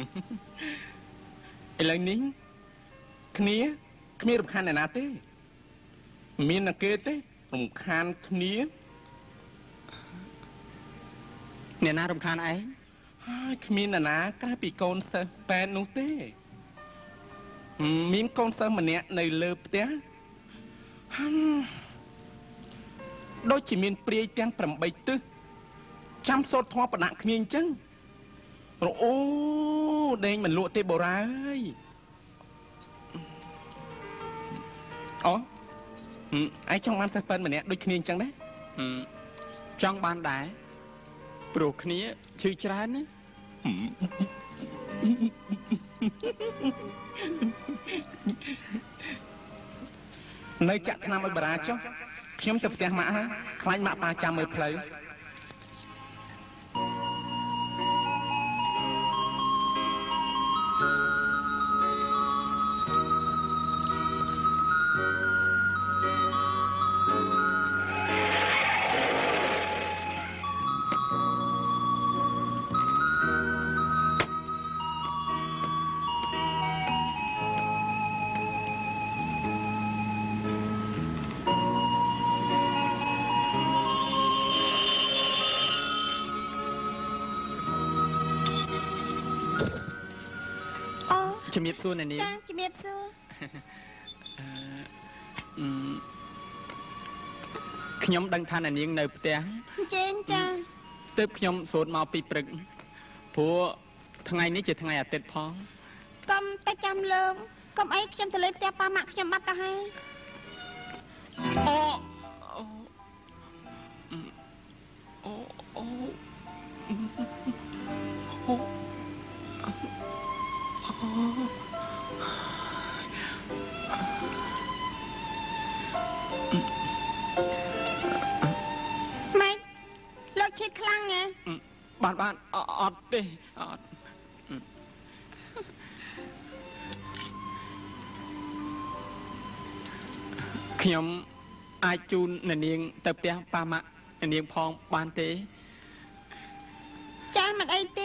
ឡូវនេះគ្នាគ្មានរំខានអ្នកណាទេមានតែគេទេរំខានគ្នាអ្នកណារំខានឯងហើយគ្មានអ្នកណាក្រៅពីកូនសិស្សប៉ែននោះទេមានកូនសិស្សម្នាក់នៅលើផ្ទះដូចជាមានព្រាយទាំងប្រាំបីទិសចាំសូត្រធម៌ប្រដាក់គ្នាអញ្ចឹងអូដេញមិនលក់ទេបូរ៉ាអើយអូឯងចង់បានសិស្សប៉ែនម្នាក់ដូចគ្នាអញ្ចឹងដែរចង់បានដែរព្រោះគ្នាឈឺច្រើនណានៅចាក់ថ្នាំឲ្យបារាចុះខ្ញុំទៅផ្ទះម៉ាក់ហើយខ្លាញ់ម៉ាក់ប៉ាចាំមើលផ្លូវជំរាបសួរអ្នកនាងចាជំរាបសួរអឺខ្ញុំដឹងថាអ្នកនាងនៅផ្ទះចេញចាទើបខ្ញុំសូត្រមកពីព្រឹកព្រោះថ្ងៃនេះជាថ្ងៃអាទិត្យផងកុំតែចាំលើកកុំអីខ្ញុំទៅលេងផ្ទះប៉ាម៉ាក់ខ្ញុំបាត់ទៅហើយអូអូអូអូម៉េចលោកឈឺខ្លាំងហ៎បាទបាទអត់ទេអត់ខ្ញុំអាចជូននាងទៅផ្ទះប៉ាម៉ាក់នាងផងបានទេចាមិនអីទេ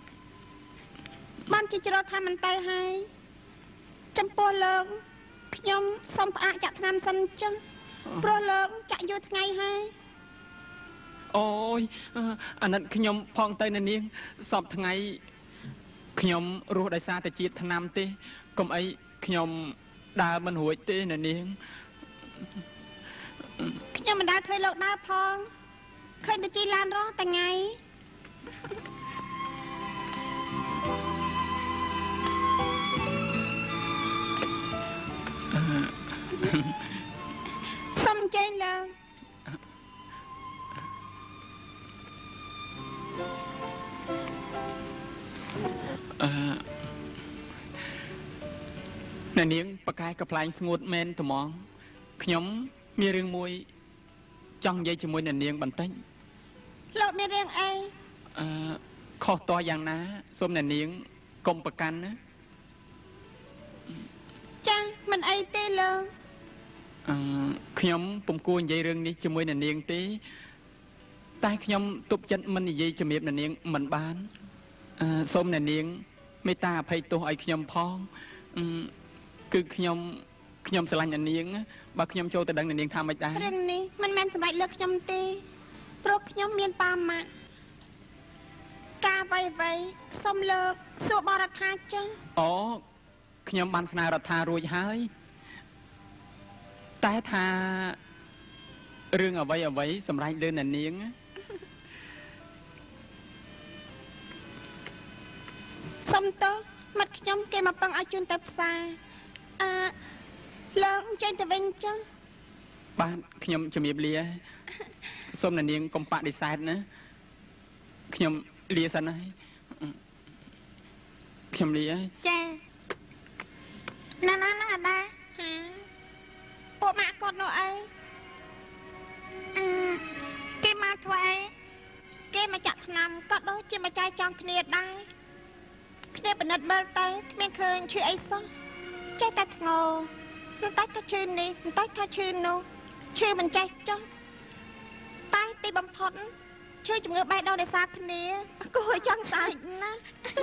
បានជាច្រត់ថាមិនទៅហើយចំពោះលោកខ្ញុំសុំផ្អាកចាក់ថ្នាំសិនចុះព្រោះលោកចាក់យូរថ្ងៃហើយអូយអាណិតខ្ញុំផងទៅនាងសពថ្ងៃខ្ញុំរស់ដោយសារតែជាតិថ្នាំទេកុំអីខ្ញុំដើរមិនរួចទេនាងខ្ញុំមិនដែលឃើញលោកដើរផងឃើញតែជិះឡានរស់តែថ្ងៃសុំចេញឡើងអឺអ្នកនាងប្រកែកកំ pl ែងស្ងួតមែនត្មងខ្ញុំមានរឿងមួយចង់និយាយជាមួយអ្នកនាងបន្តិចលោកមានរឿងអីអឺខុសតោះយ៉ាងណាសូមអ្នកនាងកុំប្រកាន់ណាចាមិនអីទេលោកអឺខ្ញុំពុំគួរនិយាយរឿងនេះជាមួយអ្នកនាងទេតែខ្ញុំទប់ចិត្តមិននិយាយជំរាបអ្នកនាងមិនបានអឺសូមអ្នកនាងមេត្តាអភ័យទោសឲ្យខ្ញុំផងអឺគឺខ្ញុំខ្ញុំស្រឡាញ់អ្នកនាងបើខ្ញុំចូលទៅដឹងអ្នកនាងថាមិនដែររឿងនេះមិនមែនសម្រាប់លើខ្ញុំទេព្រោះខ្ញុំមានប៉ាម៉ាក់ការអ្វីអ្វីសូមលើកសួរបរដ្ឋាចឹងអូខ្ញុំបានស្នើរដ្ឋារួចហើយតែថារឿងអ្វីអ្វីសម្រាប់លើអ្នកនាងសុំតោះមាត់ខ្ញុំគេមកពឹងឲ្យជូនទៅផ្សារអឺឡើងចេញទៅវិញចុះបាទខ្ញុំជំរាបលាសូមអ្នកនាងកុំបដិសេធណាខ្ញុំលាសិនហើយខ្ញុំលាហើយចាណាណាណាណាពួកម៉ាក់គាត់នោះអីអឺគេមកធ្វើអីគេមកចាក់ថ្នាំគាត់ដូចជាមកចាយចង់គ្នាដែរគ្នាបណិតមើលទៅគ្មានឃើញឈឺអីសោះចេះតែធ្ងោមិនតែថាឈឺនេះមិនតែថាឈឺនោះឈឺមិនចេះចុះតែទីបំផុតឈឺជំងឺបេះដូងដោយសារគ្នាគួរចង់សាច់ណា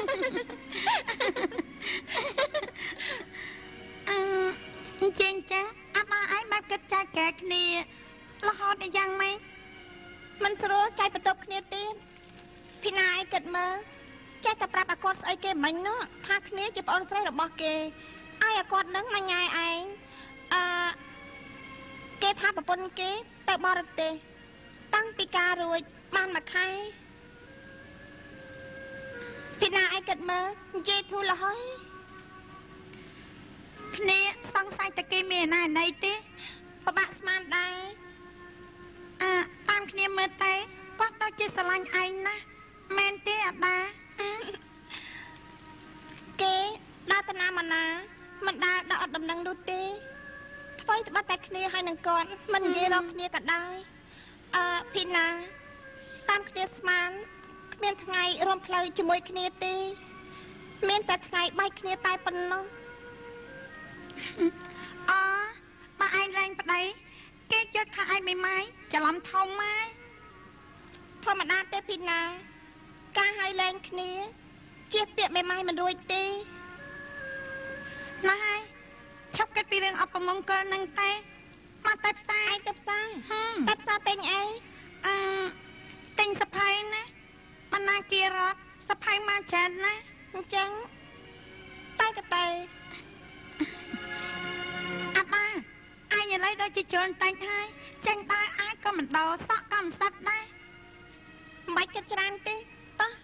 អឺអញ្ចឹងចាអត់ដល់ឯងមកគិតចាយកែគ្នារហូតដល់យ៉ាងម៉េចមិនស្រួលចែកបន្ទប់គ្នាទៀតពីណាឯងគិតមើលចេះតែប្រាប់អាគាត់ស្អីគេមិញនោះថាគ្នាជាប្អូនស្រីរបស់គេឲ្យអាគាត់នឹងមកញ៉ាយឯងអឺគេថាប្រពន្ធគេទៅបរទេសតាំងពីការរួចបានមួយខែពីណាឯងគិតមើលនិយាយធូរលហើយគ្នាសង្ស័យតែគេមានណាណីទេពិបាកស្មានដែរអឺតាមគ្នាមើលតែគាត់ទៅជាស្រឡាញ់ឯងណាមែនទេអដាគេដើរទៅណាមកណាមិនដើរដល់អត់ដំណឹងនោះទេថ្មីត្បិតតែគ្នាហើយនឹងគាត់មិននិយាយរកគ្នាក៏ដោយអឺពីណាតាមគ្នាស្មានគ្មានថ្ងៃរួមផ្លូវជាមួយគ្នាទេមានតែថ្ងៃបែកគ្នាតែប៉ុណ្ណោះអបើឯងឡើងប្តីគេជឿថាឯងមិនម៉ាយច្រឡំធំម៉ាយធម្មតាទេពីណាការឲ្យលែងគ្នាជាពាក្យមេម៉ាយមិនរួចទេណាហើយឈប់គិតពីរឿងអបមង្គលនឹងតែមកទៅផ្សារឯងទៅផ្សារទៅផ្សារទិញអីអឺទិញសភ័យណាបណ្ណាគារត់សភ័យមកច្រើនណាអញ្ចឹងតែក៏ទៅអត់ដែរអញឥឡូវដូចជាជន់តែងហើយចេញដើរអាចក៏មិនដោសក់ក៏មិនសិតដែរបាច់គិតច្រើនទេតោះ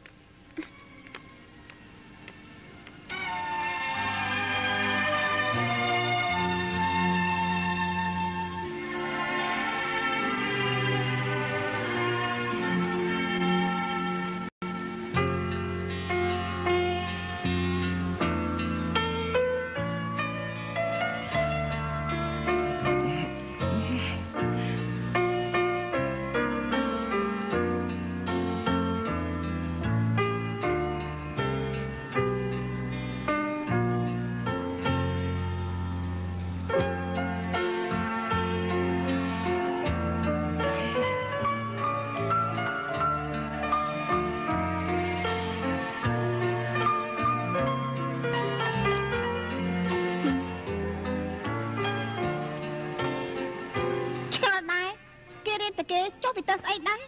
គេចុះពីទៅស្អីដែរ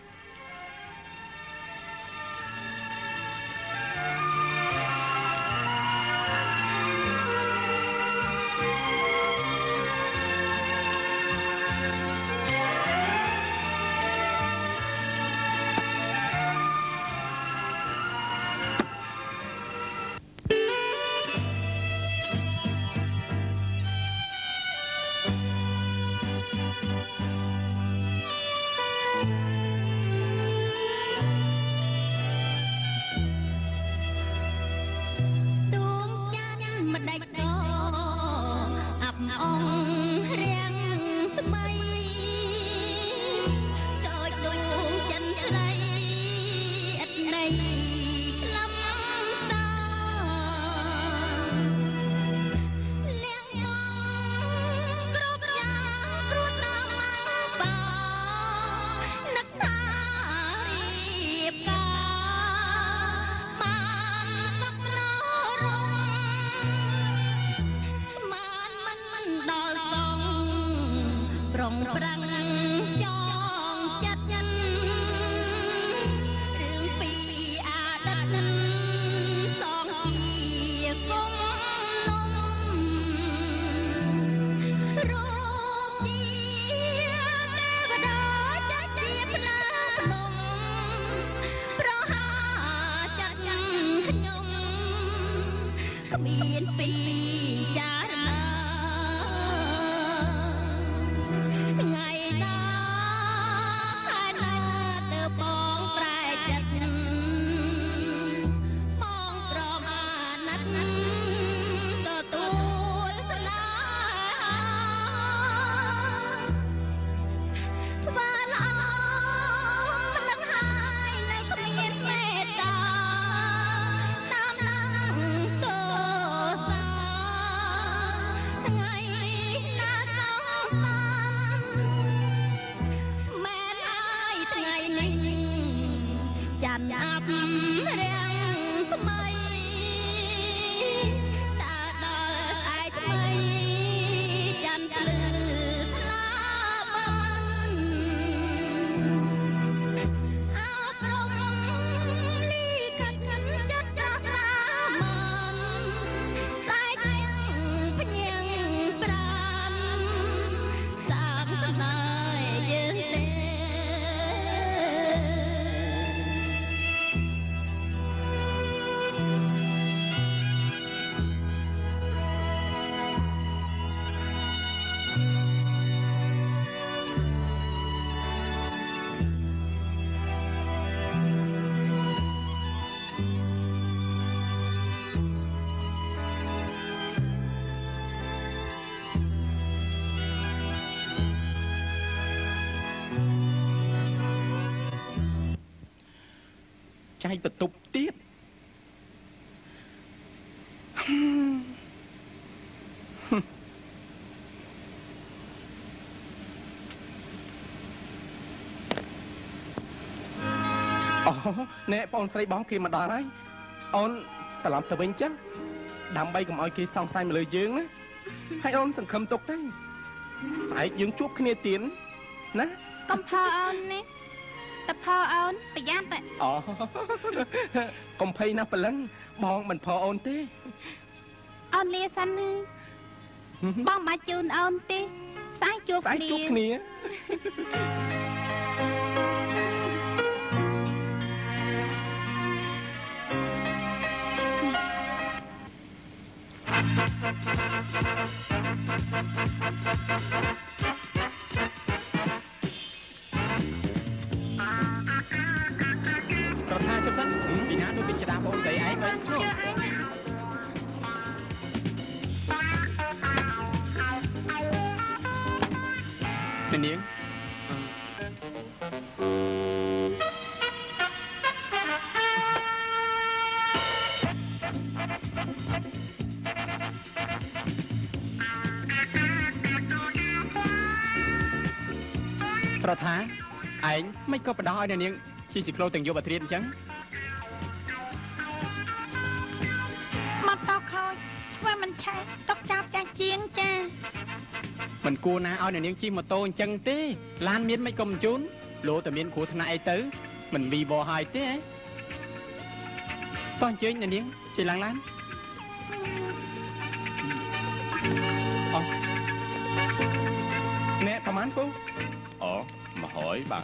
ចែកបន្ទប់ទៀតអូណែបងស្រីបងគេមកដល់ហើយអូនត្រឡប់ទៅវិញចឹងដើម្បីកុំឲ្យគេសង្ស័យមកលើយើងណាហើយអូនសង្ឃឹមទុកទៅស្អែកយើងជួបគ្នាទៀតណាកុំផើអូននេះតែផើអូនប្រយ័ត្នតែអូកុំភ័យណាព្រលឹងបងមិនផើអូនទេអូនលាសិនណាបងបាច់ជូនអូនទេស្អែកជួបគ្នាស្អែកជួបគ្នាបងស្រីឯងវិញជឿឯងនាងប្រថាឯងមិនក៏បដោះឲ្យនាងជិះស៊ីក្លូទាំងយប់អាធ្រាត្រអញ្ចឹងមកតោខូចធ្វើមិនឆេះຕົកចាប់តែជាងចាមិនគួរណាឲ្យនាងជិះម៉ូតូអញ្ចឹងទេឡានមានមិនក៏មិនជូនលោតែមានគ្រោះថ្នាក់អីទៅមិនវីវហើយទេតោះអញ្ជើញនាងជិះឡើងឡានអូណែប្រហែលពូអូមកហើយបាទ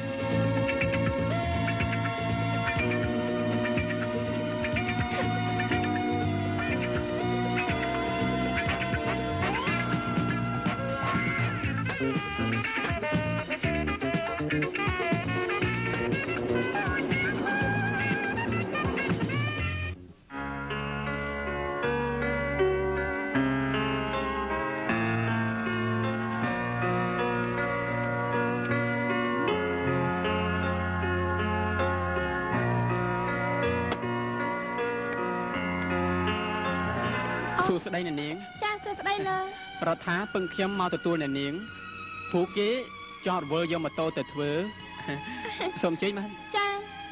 សួស្តីអ្នកនាងចាសួស្តីលើរដ្ឋាពឹងខ្ញុំមកទទួលអ្នកនាងព្រោះគេចតវល់យកម៉ូតូទៅធ្វើសូមជើញបានចា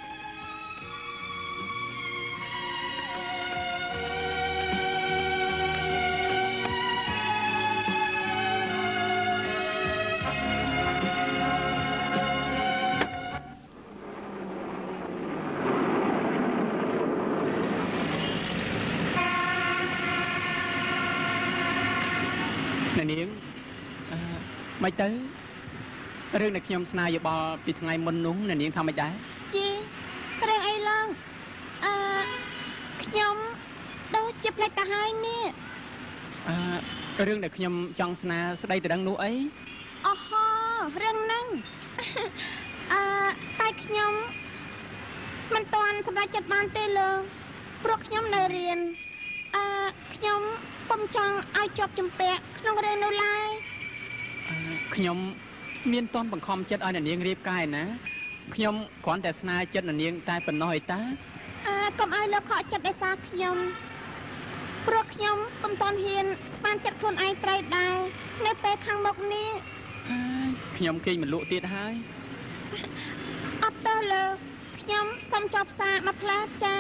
នាងមិនទៅរឿងដែលខ្ញុំស្នើយោបល់ពីថ្ងៃមុននោះនាងថាមិនដែរជីរឿងអីឡើងអឺខ្ញុំដូចជាផ្លេចទៅហើយនេះអឺរឿងដែលខ្ញុំចង់ស្នើស្ដីទៅដឹងនោះអីអូហូរឿងហ្នឹងអឺតែខ្ញុំមិនទាន់សម្រេចចិត្តបានទេលើព្រោះខ្ញុំនៅរៀនអឺខ្ញុំពុំចង់ឲ្យជាប់ជំពាក់ក្នុងរឿងនោះឡើយខ្ញុំមានតន់បង្ខំចិត្តឲ្យអ្នកនាងរៀបការណាខ្ញុំគ្រាន់តែស្នើចិត្តអ្នកនាងតែប៉ុណ្ណោះឯតាអើកុំឲ្យលោកខកចិត្តដោយសារខ្ញុំព្រោះខ្ញុំពុំទាន់ហ៊ានស្មានចិត្តខ្លួនឯងត្រូវដែរនៅពេលខាងមុខនេះខ្ញុំគេងមិនលក់ទៀតហើយអត់ទៅលើខ្ញុំសុំចប់សារមកផ្លាតចា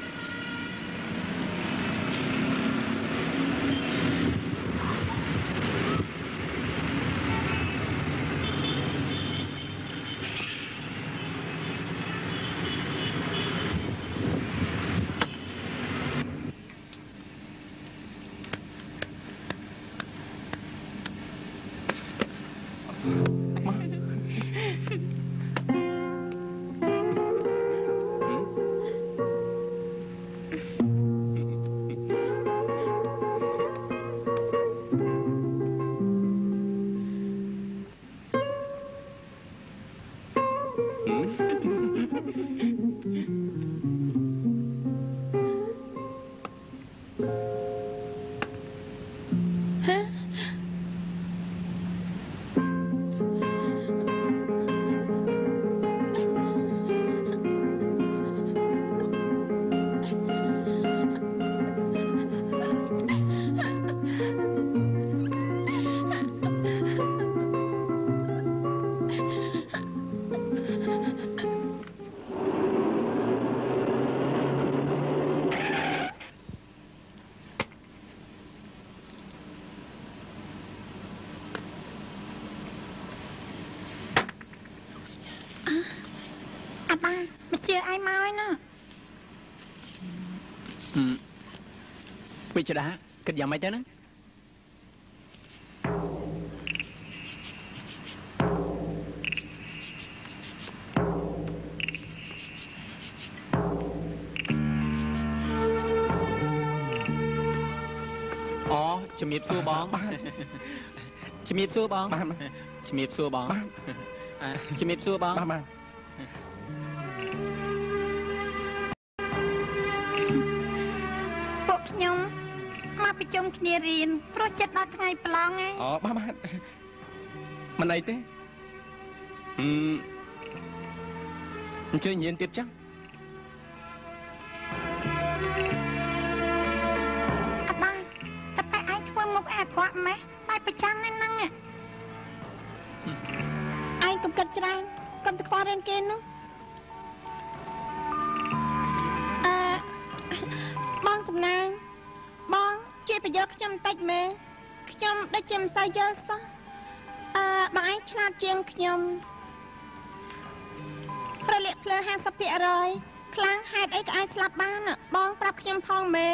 វិជ្ជដាគិតយ៉ាងម៉េចទៅណាអូជំរាបសួរបងជំរាបសួរបងជំរាបសួរបងជំរាបសួរបងប្រជុំគ្នារៀនព្រោះចិត្តដល់ថ្ងៃប្រឡងឯងអូបាទបាទមិនអីទេហឹមអញ្ជើញរៀនទៀតចឹងអត់ដែរតែតែឯងធ្វើមុខអាក្រក់ម៉េះបាយប្រចាំហ្នឹងហ្នឹងឯងកុំគិតច្រើនកុំទៅខ្វល់រឿងគេនោះអឺបងសំណាងបងជួយបញ្យល់ខ្ញុំបន្តិចមើលខ្ញុំដូចជាមិនសូវយល់សោះអឺបងឯងឆ្លាតជាងខ្ញុំប្រលាក់ភ្លើห้าสิบភាគរយ ខ្លាំងហេតុអីក៏អាចស្លាប់បានបងប្រាប់ខ្ញុំផងមេ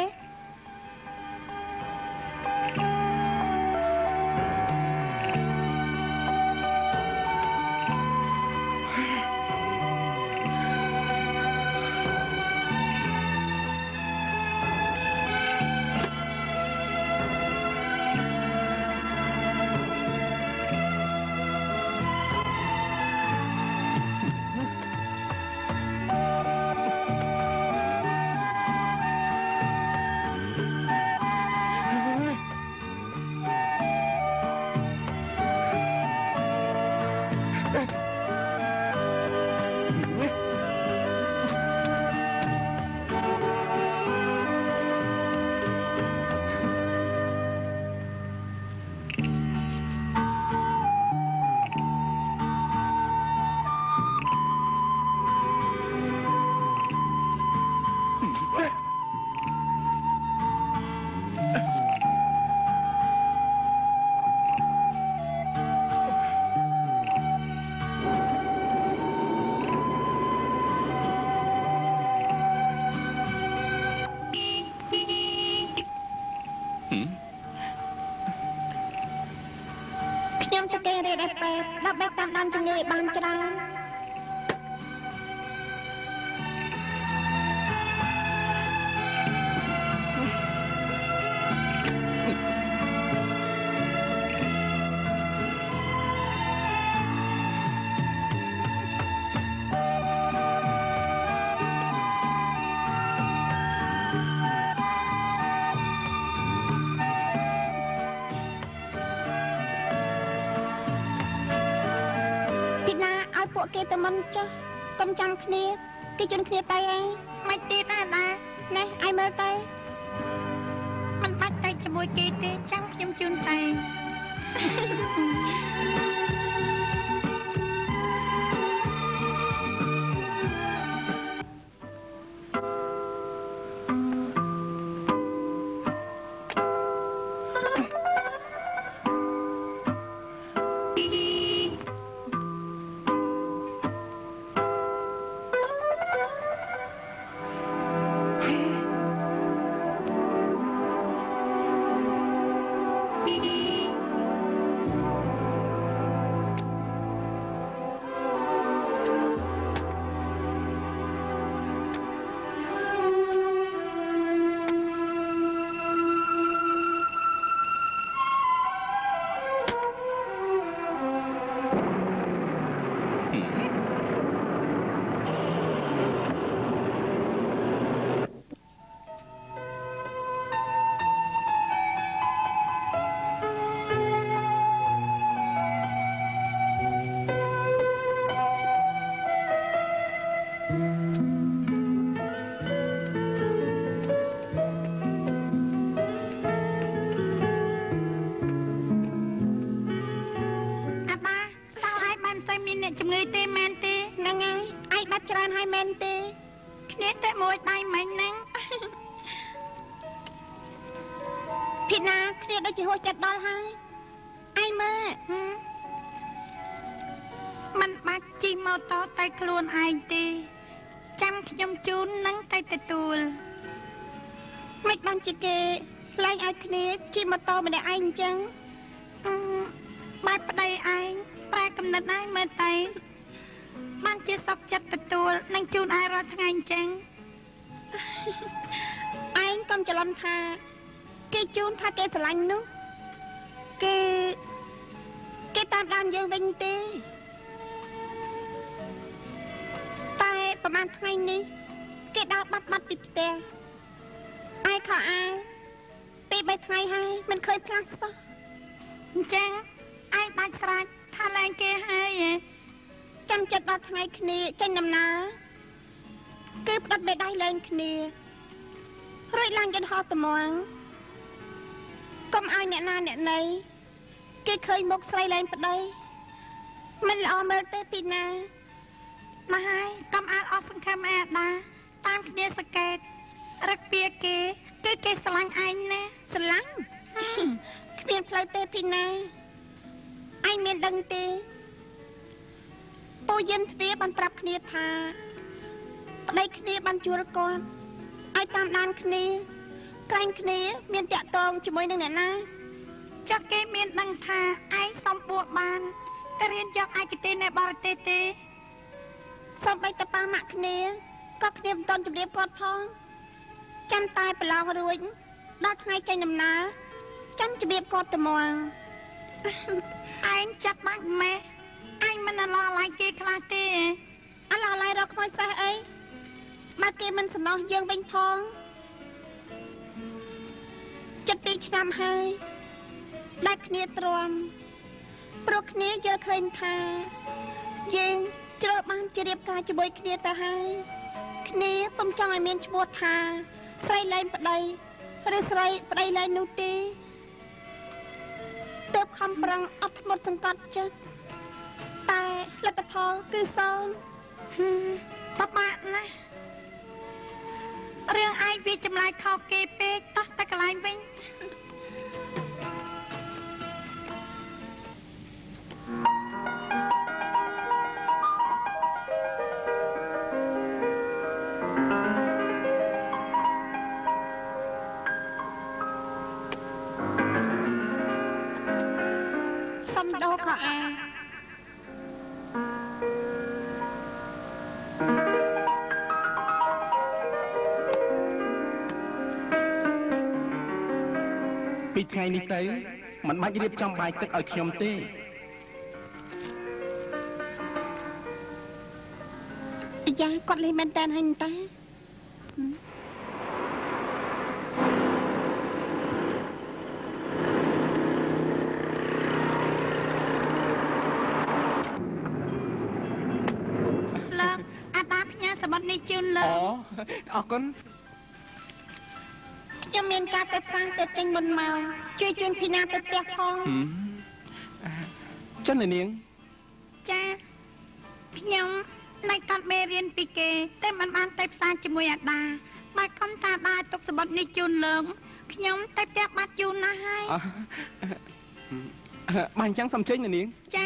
ខ្ញុំទៅគេរៀនឲ្យពេទ្យដើម្បីតាមដានជំងឺឲ្យបានច្រើនពួកគេទៅមិនចុះកុំចាំគ្នាគេជន់គ្នាទៅហើយមិនទៀតណាណានេះឲ្យមើលទៅមិនបាច់ទៅជាមួយគេទេចាំខ្ញុំជូនតែជំងឺទេមែនទេហ្នឹងហើយឯងបាត់ច្រើនហើយមែនទេគ្នាតែមួយដៃមិញហ្នឹងពីណាគ្នាដូចជាហួចចិត្តដល់ហើយឯងមើលមិនបាច់ជិះម៉ូតូទៅខ្លួនឯងទេចាំខ្ញុំជូននឹងទៅទទួលមិនបានជាគេឡើងឲ្យគ្នាជិះម៉ូតូម្នាក់ឯងអញ្ចឹងបែបប្តីឯងប្រែកំណត់ឯងមើលទៅបានជាសុខចិត្តទទួលនឹងជូនឯងរាល់ថ្ងៃអញ្ចឹងឯងកុំច្រឡំថាគេជូនថាគេស្រឡាញ់នោះគេគេតាមដានយើងវិញទេតែប្រហែលថ្ងៃនេះគេដើរបាត់បាត់ពីផ្ទះឯងខោអាវពីបីថ្ងៃហើយមិនឃើញផ្លាស់សោះអញ្ចឹងឯងដាច់ស្រេចថាលែងគេហើយចាំចិត្តដល់ថ្ងៃគ្នាចេញដំណើរគឺផ្ដិតបេដៃលែងគ្នារួចឡើងយន្តហោះត្មងកុំឲ្យអ្នកណាអ្នកណីគេឃើញមុខស្រីលែងប្តីមិនល្អមើលទេពីណាមកហើយកុំអាលអស់សង្ឃឹមអែដាតាមគ្នាសកេតរឹកពីគេគឺគេស្រឡាញ់ឯងណាស្រឡាញ់គ្មានផ្លូវទេពីណាឯងមានដឹងទេពូយិនទ្វាបានប្រាប់គ្នាថាប្តីគ្នាបានជួលគាត់ឲ្យតាមដានគ្នាក្រែងគ្នាមានតាក់ទងជាមួយនឹងអ្នកណាចាស់គេមានដឹងថាឯងសំបួរបានតែរៀនយកឯកទេសនៅបរទេសទេសំបីតប៉ាម៉ាក់គ្នាក៏គ្នាមិនតន់ជម្រាបគាត់ផងចាំតែប្រឡងរួចដល់ថ្ងៃចេញដំណើរចាំជម្រាបគាត់ត្មងឯងចាប់បាច់ម៉េះឯងមិនឡោះឡៃគេខ្លះទេអាឡោះឡៃរកខ្មោចសេះអីបើគេមិនសំណោះយើងវិញផងចិត្តពីរឆ្នាំហើយដាច់គ្នាទ្រាំព្រោះគ្នាយល់ឃើញថាយើងជ្រុលបានជ្រាបការជាមួយគ្នាទៅហើយគ្នាពុំចង់ឲ្យមានឈ្មោះថាស្រីលែងប្តីឬស្រីប្តីលែងនោះទេទើបខំប្រឹងអត់ធ្មត់សង្កត់ចិត្តតែលទ្ធផលគឺសូន្យពិបាកណាស់រឿងឯងវាចម្លែកខុសគេពេកតោះតែកន្លែងវិញសំដោខោអាពីថ្ងៃនេះទៅមិនបាច់រៀបចំបាយទឹកឲ្យខ្ញុំទេយ៉ាគាត់លេងមែនតើហើយតាលោកអាតាផ្ញើសម្បត្តិនេះជូនលោកអូអរគុណខ្ញុំមានការទៅផ្សារទៅចេញមុនមកជួយជូនពីណាទៅផ្ទះផងចុះនាងចាខ្ញុំនៅកាត់មេរៀនពីគេតែមិនបានទៅផ្សារជាមួយអាដាបើកុំតាដាទុកសម្បត្តិនេះជូនលោកខ្ញុំទៅផ្ទះបាត់ជូនណាស់ហើយបានអញ្ចឹងសូមចេញនាងចា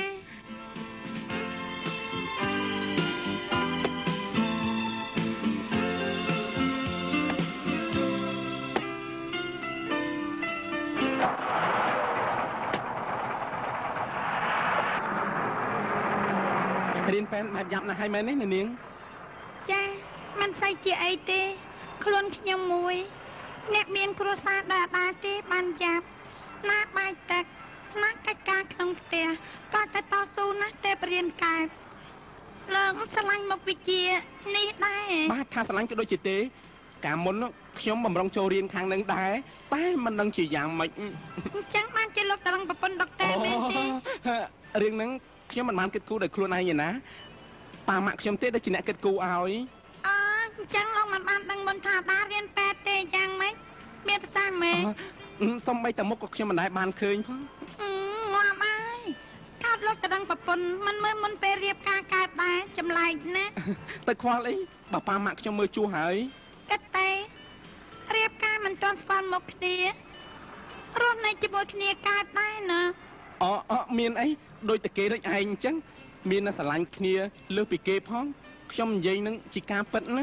រៀនប៉ែនបែបយ៉ាប់ណាស់ហើយមែនទេនាងចាមិនស្អីជាអីទេខ្លួនខ្ញុំមួយអ្នកមានគ្រួសារដល់អាដាទេបានយ៉ាប់ណាបាយទឹកណាកិច្ចការក្នុងផ្ទះក៏តែតស៊ូណាស់តែបរៀនកើតឡើងស្រឡាញ់មុខវិជ្ជានេះដែរបាទថាស្រឡាញ់ក៏ដូចជាទេកាលមុនខ្ញុំបំរុងចូលរៀនខាងនឹងដែរតែមិនដឹងជាយ៉ាងម៉េចអញ្ចឹងបានជាលោកត្រង់ប្រពន្ធដុកទ័រមែនទេរឿងហ្នឹងខ្ញុំមិនបានគិតគូរដោយខ្លួនឯងទេណាប៉ាម៉ាក់ខ្ញុំទេដែលជាអ្នកគិតគូរឲ្យអអញ្ចឹងលោកមិនបានដឹងមុនថាដារៀនពេទ្យទេយ៉ាងម៉េចមានភាសាម៉េចសំបីតែមុខក៏ខ្ញុំមិនដែលបានឃើញផងងាប់ហើយកើតលោកត្រង់ប្រពន្ធមិនមើលមុនពេលរៀបការកើតដែរចម្លែកណាស់ទៅខ្វល់អីបើប៉ាម៉ាក់ខ្ញុំមើលជួសហើយគិតតែរៀបការមិនទាន់ស្គាល់មុខគ្នារស់នៅជាមួយគ្នាកើតដែរណាអអមានអីដូចតែគេរិចឯងអញ្ចឹងមានតែស្រឡាញ់គ្នាលើសពីគេផងខ្ញុំនិយាយនឹងជាការពិតណា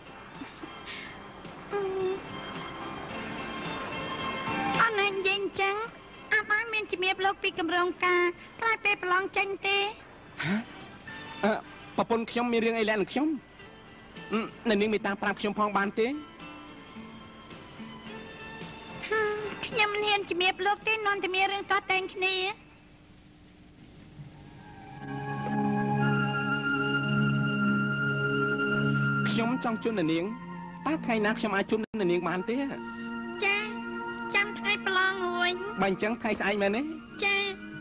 អត់និយាយអញ្ចឹងអាបានមានជំរាបលោកពីកម្រងការក្រោយពេលប្រឡងចេញទេហ៎អឺប្រពន្ធខ្ញុំមានរឿងអីលាក់នឹងខ្ញុំនៅនាងមេតាប្រាប់ខ្ញុំផងបានទេខ្ញុំមិនហ៊ានជំរាបលោកទេនាំតែមានរឿងតតែងគ្នាខ្ញុំចង់ជូននាងតើថ្ងៃណាខ្ញុំអាចជូននាងបានទេចាចាំថ្ងៃប្រឡងវិញបើអញ្ចឹងថ្ងៃស្អែកមែនទេចា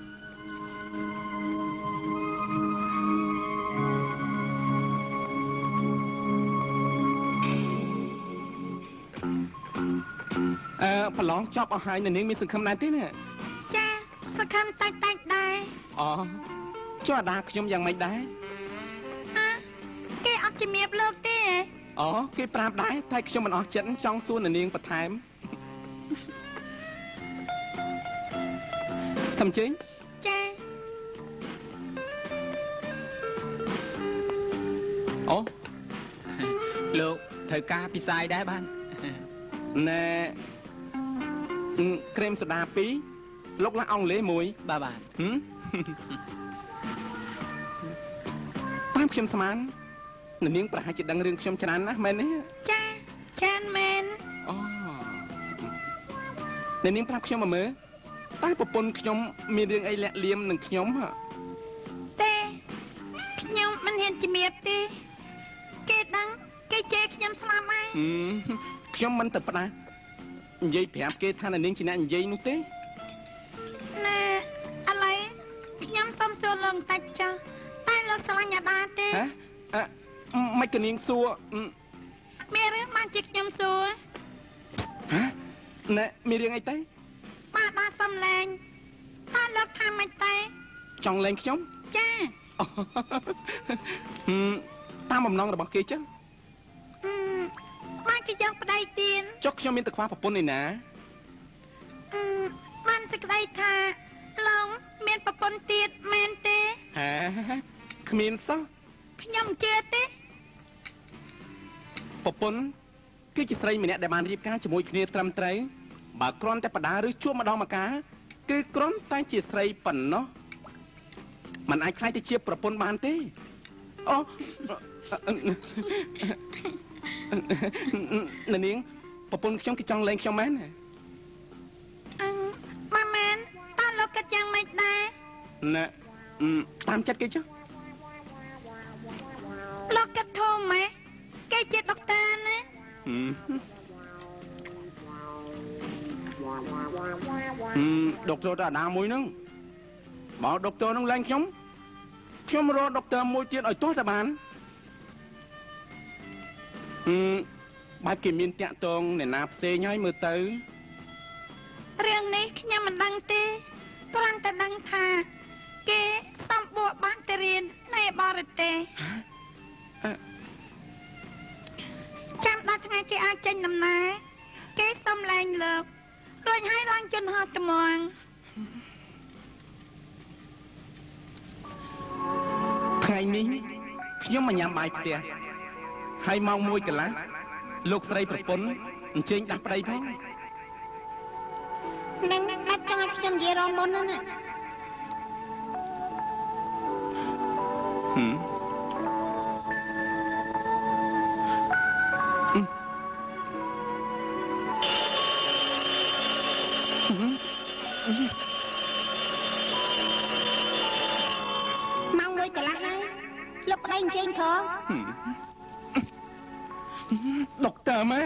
អឺប្រឡងចប់អស់ហើយនាងមានសង្ឃឹមដែរទេណាចាសង្ឃឹមតាច់តាច់ដែរអូចុះអាដាខ្ញុំយ៉ាងម៉េចដែរហ៎គេអត់ជំរាបលោកទេអូគេប្រាប់ដែរតែខ្ញុំមិនអស់ចិត្តចង់សួរនាងបន្ថែមសំជិញចាអូលោកត្រូវការពិសាយដែរបានណែក្រែមសូដាពីរលោកឡាអង់គ្លេសមួយបាទបាទតាមខ្ញុំស្មាននាងប្រហែលជាដឹងរឿងខ្ញុំច្រើនណាស់មែនទេចាចាមែនអូនាងប្រាប់ខ្ញុំមកមើលតែប្រពន្ធខ្ញុំមានរឿងអីលាក់លៀមនឹងខ្ញុំទេខ្ញុំមិនហ៊ានជំរាបទេគេដឹងគេជេរខ្ញុំស្លាប់ហើយខ្ញុំមិនទៅផ្ដាស់និយាយប្រាប់គេថានាងជាអ្នកនិយាយនោះទេណែឥឡូវខ្ញុំសុំសួរលោកតាច់ចុះតែលោកស្រឡាញ់អាដាទេហ៎អឺមិនក៏នាងសួរមានរឿងបានជាខ្ញុំសួរហ៎ណែមានរឿងអីទេបាទដាសុំលែងតែលោកថាមិនទេចង់លែងខ្ញុំចាតាមបំណងរបស់គេចឹងបានគេយកប្តីទៀនចុះខ្ញុំមានតែខ្វះប្រពន្ធឯណាបានសេចក្តីថាលោកមានប្រពន្ធទៀតមែនទេហ៎គ្មានសោះខ្ញុំជឿទេប្រពន្ធគឺជាស្រីម្នាក់ដែលបានរៀបការជាមួយគ្នាត្រឹមត្រូវបើគ្រាន់តែបដាឬជួបម្ដងម្កាលគឺគ្រាន់តែជាស្រីប៉ុណ្ណោះมันអាចខ្លាយទៅជាប្រពន្ធបានទេអូនាងប្រពន្ធខ្ញុំគេចង់លែងខ្ញុំមែនអឺម៉ាមែនតើលោកគិតយ៉ាងម៉េចដែរណែតាមចិត្តគេចុះលោកគិតធំម៉េចគេជាដុកទ័រណាហឹមដុកទ័រតាណាមួយហ្នឹងបើដុកទ័រហ្នឹងលែងខ្ញុំខ្ញុំរកដុកទ័រមួយទៀតឲ្យទាស់តែបានហឹមបែបគេមានតាក់ទងអ្នកណាផ្សេងហើយមើលទៅរឿងនេះខ្ញុំមិនដឹងទេគ្រាន់តែដឹងថាគេសំបួរបានទៅរៀននៅបរទេសចាំដល់ថ្ងៃគេអាចចេញដំណើរគេសុំលែងលើករួចហើយឡើងជន់ហោះត្មងថ្ងៃនេះខ្ញុំមកញ៉ាំបាយផ្ទះហើយម៉ោងមួយកន្លះលោកស្រីប្រពន្ធអញ្ជើញដាស់ប្តីផងនឹងដាច់ចង់ឲ្យខ្ញុំនិយាយរំមុនណាហឹមម៉ោងមួយកន្លះហើយលោកប្តីអញ្ជើញផងដុកទ័រមែន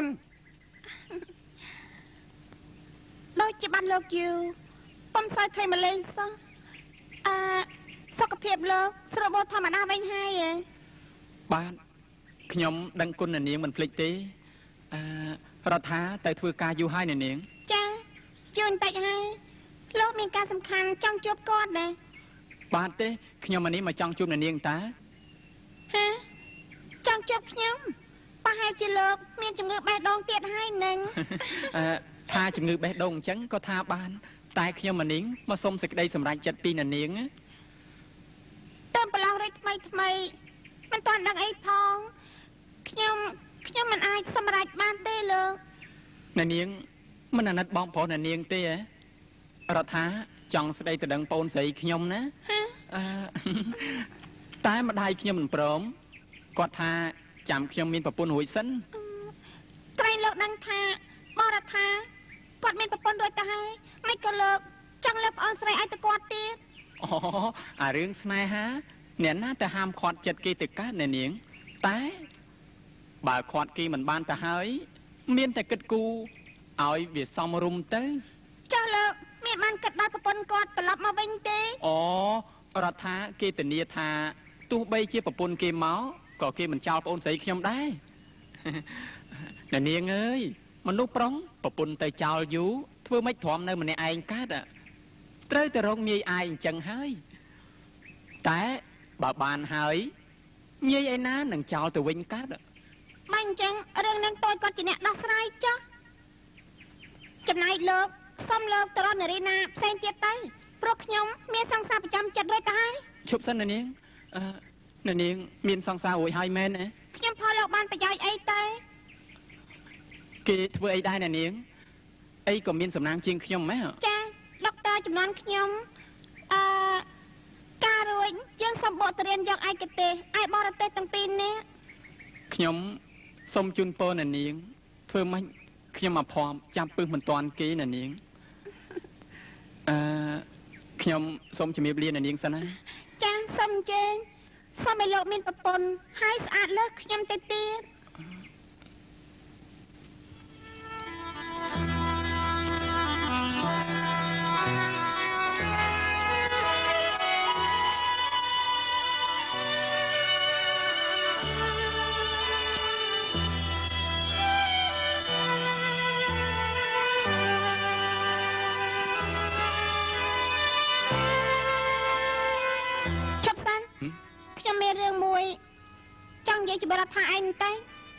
ដូចជាបានលោកយូពុំសូវឃើញមកលេងសោះអឺសុខភាពលោកស្របធម្មតាវិញហើយឯងបាទខ្ញុំដឹងគុណនាងមិនភ្លេចទេអឺរដ្ឋាទៅធ្វើការយូរហើយនាងចាយូរបន្តិចហើយលោកមានការសំខាន់ចង់ជួបគាត់ដែរបាទទេខ្ញុំមកនេះមកចង់ជួបនាងតាហ៎ចង់ជួបខ្ញុំប្រហែលជាលោកមានជំងឺបេះដូងទៀតហើយនឹងអឺថាជំងឺបេះដូងអញ្ចឹងក៏ថាបានតែខ្ញុំមកនាងមកសុំសេចក្តីសម្រេចចិត្តពីនាងតើប្រឡងរីថ្មីថ្មីមិនទាន់ដឹងអីផងខ្ញុំខ្ញុំមិនអាចសម្រេចបានទេលោកនាងមិនអាណិតបងប្រុសនាងទេហ៎រដ្ឋាចង់ស្ដីទៅដឹងបងស្រីខ្ញុំណាអឺតែម្ដាយខ្ញុំមិនព្រមគាត់ថាចាំខ្ញុំមានប្រពន្ធរួចសិនក្រែងលោកដឹងថាបរដ្ឋាគាត់មានប្រពន្ធរួចទៅហើយមិនក៏លោកចង់លើកប្អូនស្រីឲ្យទៅគាត់ទៀតអូអារឿងស្នេហាអ្នកណាទៅហាមខាត់ចិត្តគេទៅកើតនាងតែបើខាត់គេមិនបានទៅហើយមានតែគិតគូរឲ្យវាសមរម្យទៅចាស់លោកមានបានគិតដល់ប្រពន្ធគាត់ត្រឡប់មកវិញទេអូរដ្ឋាគេធានាថាទោះបីជាប្រពន្ធគេមកក៏គេមិនចោលប្អូនស្រីខ្ញុំដែរអ្នកនាងអើយមនុស្សប្រុសប្រពន្ធទៅចោលយូរធ្វើម៉េចទ្រាំនៅម្នាក់ឯងកើតត្រូវតែរកងាយអាយអញ្ចឹងហើយតែបើបានហើយងាយឯណានឹងចោលទៅវិញកើតមិនអញ្ចឹងរឿងនឹងតូចគាត់ជាអ្នកដោះស្រាយចុះចំណាយលោកសុំលោកទៅរកនារីណាផ្សេងទៀតទៅព្រោះខ្ញុំមានសង្សារប្រចាំចិត្តរួចទៅហើយឈប់សិនណានាងអឺណានាងមានសង្សាររួចហើយមែនទេខ្ញុំផលលោកបានប្រយោជន៍អីទៅគេធ្វើអីដែរណានាងអីក៏មានសំណាងជាងខ្ញុំម៉េចចាដុកទ័រចំនួនខ្ញុំអឺការរួចយើងសម្បកទៅរៀនយកឯកទេសឯបរទេសទាំងពីរនេះខ្ញុំសូមជូនពរណានាងធ្វើម៉េចខ្ញុំមកភ័ព្វចាប់ពឹសមិនតាន់គេណានាងអឺខ្ញុំសូមជំរាបលាណានាងសិនណាចាសូមជើញសូមឲ្យលោកមានប្រពន្ធហើយស្អាតលើសខ្ញុំទៅទៀតរឿងមួយចង់និយាយជាមួយរដ្ឋាឯងតែ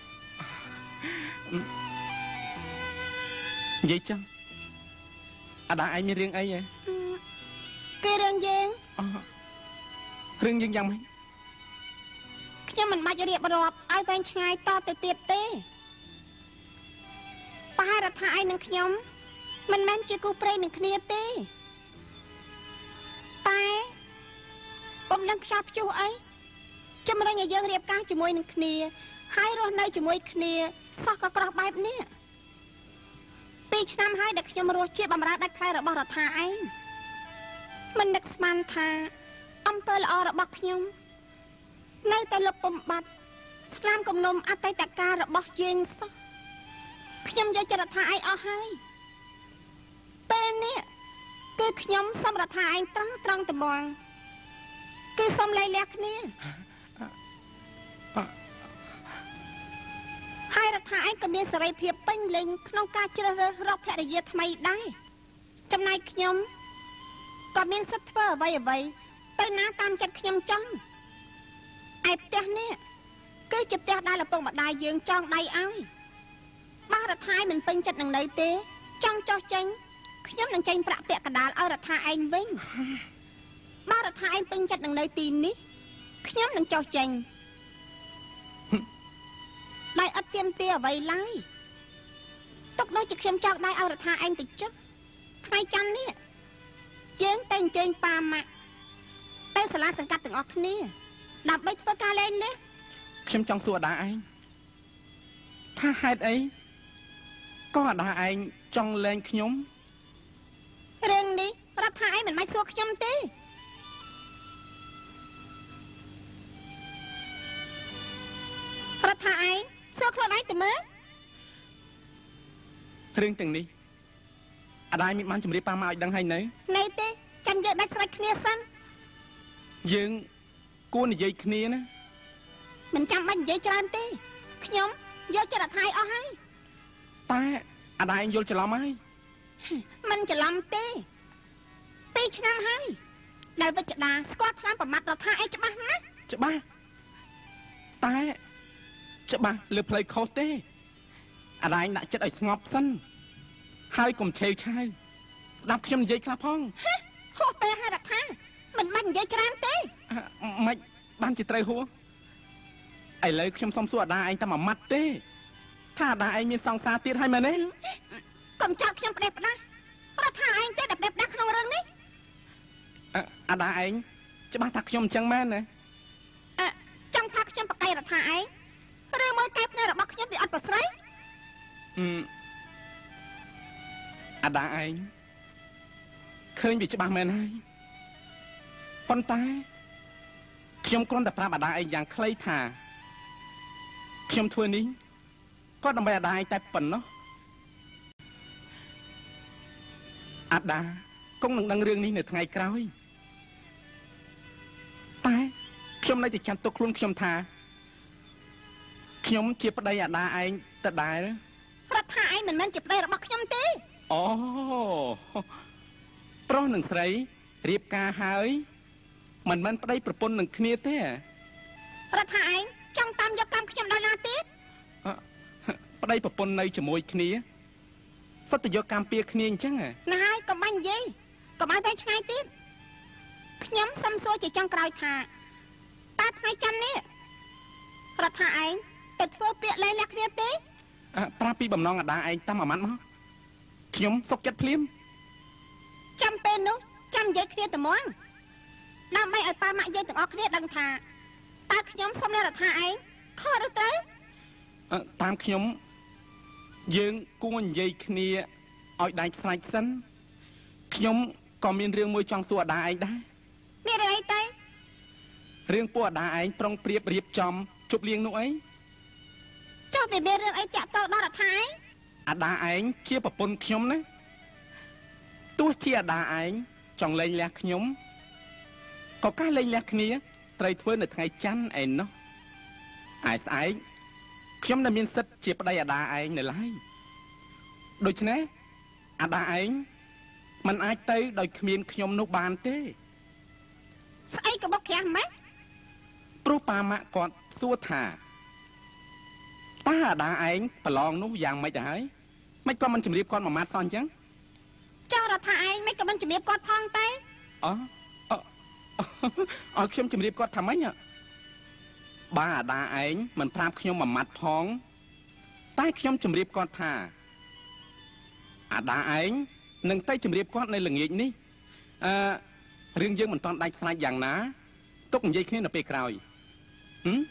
និយាយចឹងអាដាឯងមានរឿងអីហ៎គេរឿងយើងរឿងយើងយ៉ាងម៉េចខ្ញុំមិនបាច់រៀបរាប់ឲ្យវែងឆ្ងាយតទៅទៀតទេប្រហែលរដ្ឋាឯងនិងខ្ញុំមិនមែនជាគូព្រេងនឹងគ្នាទេតែពុំដឹងខ្យល់ព្យុះអីជំរុញឲ្យយើងរៀបការជាមួយនឹងគ្នាហើយរស់នៅជាមួយគ្នាសោះក៏ក្រោះបែបនេះពីរឆ្នាំហើយដែលខ្ញុំរស់ជាបម្រើដាច់ខែរបស់រដ្ឋាឯងមិននឹកស្មានថាអំពើល្អរបស់ខ្ញុំនៅតែលុបបំបាត់ស្នាមគំនុំអតីតកាលរបស់យើងសោះខ្ញុំយកចិត្តរដ្ឋាឯងអស់ហើយពេលនេះគឺខ្ញុំសូមរដ្ឋាឯងត្រង់ត្រង់ត្មងគឺសូមលែងលះគ្នាហើយរដ្ឋាឯងក៏មានសេរីភាពពេញលេញក្នុងការជ្រើសរើសរកភរិយាថ្មីដែរចំណែកខ្ញុំក៏មានសិទ្ធិធ្វើអ្វីអ្វីទៅណាតាមចិត្តខ្ញុំចង់ឯផ្ទះនេះគឺជាផ្ទះដែលឪពុកម្ដាយយើងចង់ដៃឲ្យបើរដ្ឋាឯងមិនពេញចិត្តនឹងនៅទេចង់ចោះចេញខ្ញុំនឹងចេញប្រាក់ពាក់កណ្ដាលឲ្យរដ្ឋាឯងវិញបើរដ្ឋាឯងពេញចិត្តនឹងនៅទីនេះខ្ញុំនឹងចោះចេញដៃអត់ទៀមទាអ្វីឡើយទុកដូចជាខ្ញុំចង់ដៃឲ្យរដ្ឋាឯងទៅចុះថ្ងៃច័ន្ទនេះយើងតែអញ្ជើញប៉ាម៉ាក់ទៅសាលាសង្កាត់ទាំងអស់គ្នាដើម្បីធ្វើការលេងនេះខ្ញុំចង់សួរអាដាឯងថាហេតុអីក៏អាដាឯងចង់លេងខ្ញុំរឿងនេះរដ្ឋាឯងមិនមិនសួរខ្ញុំទេរដ្ឋាឯងសួរខ្លួនឯងទៅមើលរឿងទាំងនេះអាដាយមានបានជម្រាបប៉ាមកឲ្យដឹងហើយនៅនៅទេចាំយើងដាច់ស្រេចគ្នាសិនយើងគួរនិយាយគ្នាណាមិនចាំបាច់និយាយច្រើនទេខ្ញុំយកចិត្តរដ្ឋាឯងអស់ហើយតែអាដាយយល់ច្រឡំហើយមិនច្រឡំទេពីរឆ្នាំហើយដែលវិជ្ជដាស្គាល់ថ្លាមប្រមាថរដ្ឋាឯងច្បាស់ណាស់ច្បាស់តែច្បាស់លើផ្លូវខុសទេអាដាយដាក់ចិត្តឲ្យស្ងប់សិនហើយកុំឆេវឆាវស្ដាប់ខ្ញុំនិយាយខ្លះផងហោះពេលហើយរដ្ឋាមិនបាច់និយាយច្រើនទេមិនបានជាត្រូវហួរឥឡូវខ្ញុំសុំសួរអាដាឯងតែមួយម៉ាត់ទេថាអាដាឯងមានសង្សារទៀតហើយមែនទេកុំចោទខ្ញុំផ្ដេសផ្ដាស់រដ្ឋាឯងទេដែលផ្ដេសផ្ដាស់ក្នុងរឿងនេះអាដាឯងច្បាស់ថាខ្ញុំអញ្ចឹងមែនទេអឺចង់ថាខ្ញុំបកកៃរដ្ឋាឯងឬមើលកែភ្នែករបស់ខ្ញុំវាអត់ប្រស្រ័យអឺអាដាឯងឃើញវាច្បាស់មែនហើយប៉ុន្តែខ្ញុំគ្រាន់តែប្រាប់អាដាឯងយ៉ាងខ្លីថាខ្ញុំធ្វើនេះក៏ដើម្បីអាដាឯងតែប៉ុណ្ណោះអាដាគង់នឹងដឹងរឿងនេះនៅថ្ងៃក្រោយតែខ្ញុំនៅតែចាំទុកខ្លួនខ្ញុំថាខ្ញុំជាប្តីអាដាឯងតដែររដ្ឋាឯងមិនមែនជាប្តីរបស់ខ្ញុំទេអូប្រុសនិងស្រីរៀបការហើយមិនមែនប្តីប្រពន្ធនឹងគ្នាទេរដ្ឋាឯងចង់តាមយកកម្មខ្ញុំដល់ណាទៀតប្តីប្រពន្ធនៅជាមួយគ្នាសុទ្ធតែយកកម្មពៀគ្នាអញ្ចឹងណាហើយកុំបាញ់និយាយកុំឲ្យទៅឆ្ងាយទៀតខ្ញុំសុំសួរជាចុងក្រោយថាតើថ្ងៃច័ន្ទនេះរដ្ឋាឯងទៅធ្វើពាក្យលែងលះគ្នាទេប្រាប់ពីបំណងអាដាឯងតាមអាម៉ាត់មកខ្ញុំសុកចិត្តភ្លាមចាំពេលនោះចាំនិយាយគ្នាត្មងដើម្បីឲ្យប៉ាម៉ាក់យើងទាំងអស់គ្នាដឹងថាតើខ្ញុំសុំនៅរដ្ឋាឯងខុសឬត្រូវតាមខ្ញុំយើងគួរនិយាយគ្នាឲ្យដាច់ស្រេចសិនខ្ញុំក៏មានរឿងមួយចង់សួរអាដាឯងដែរមានរឿងអីទៅរឿងពួកអាដាឯងប្រុងប្រៀបរៀបចំជប់លៀងនោះអីចុះវាមានរឿងអីតាក់ទងដល់រដ្ឋាឯងអាដាឯងជាប្រពន្ធខ្ញុំណាទោះជាអាដាឯងចង់លែងលះខ្ញុំក៏ការលែងលះគ្នាត្រូវធ្វើនៅថ្ងៃច័ន្ទឯណោះអាយស្អែកខ្ញុំនៅមានសិទ្ធិជាប្តីអាដាឯងនៅឡើយដូច្នេះអាដាឯងមិនអាចទៅដោយគ្មានខ្ញុំនោះបានទេស្អីក៏បកក្រាស់ម៉េចព្រោះប៉ាម៉ាក់គាត់សួរថាតើអាដាឯងប្រឡងនោះយ៉ាងម៉េចទៅហើយមិនក៏មិនជម្រាបគាត់មួយម៉ាត់សោះអញ្ចឹងចុះរដ្ឋាឯងមិនក៏មិនជម្រាបគាត់ផងទេអូអើខ្ញុំជម្រាបគាត់ថាម៉េចបើអាដាឯងមិនប្រាប់ខ្ញុំមួយម៉ាត់ផងតែខ្ញុំជម្រាបគាត់ថាអាដាឯងនឹងទៅជម្រាបគាត់នៅល្ងាចនេះអឺរឿងយើងមិនតាន់ដាច់ស្រេចយ៉ាងណាទុកនិយាយគ្នានៅពេលក្រោយហឹម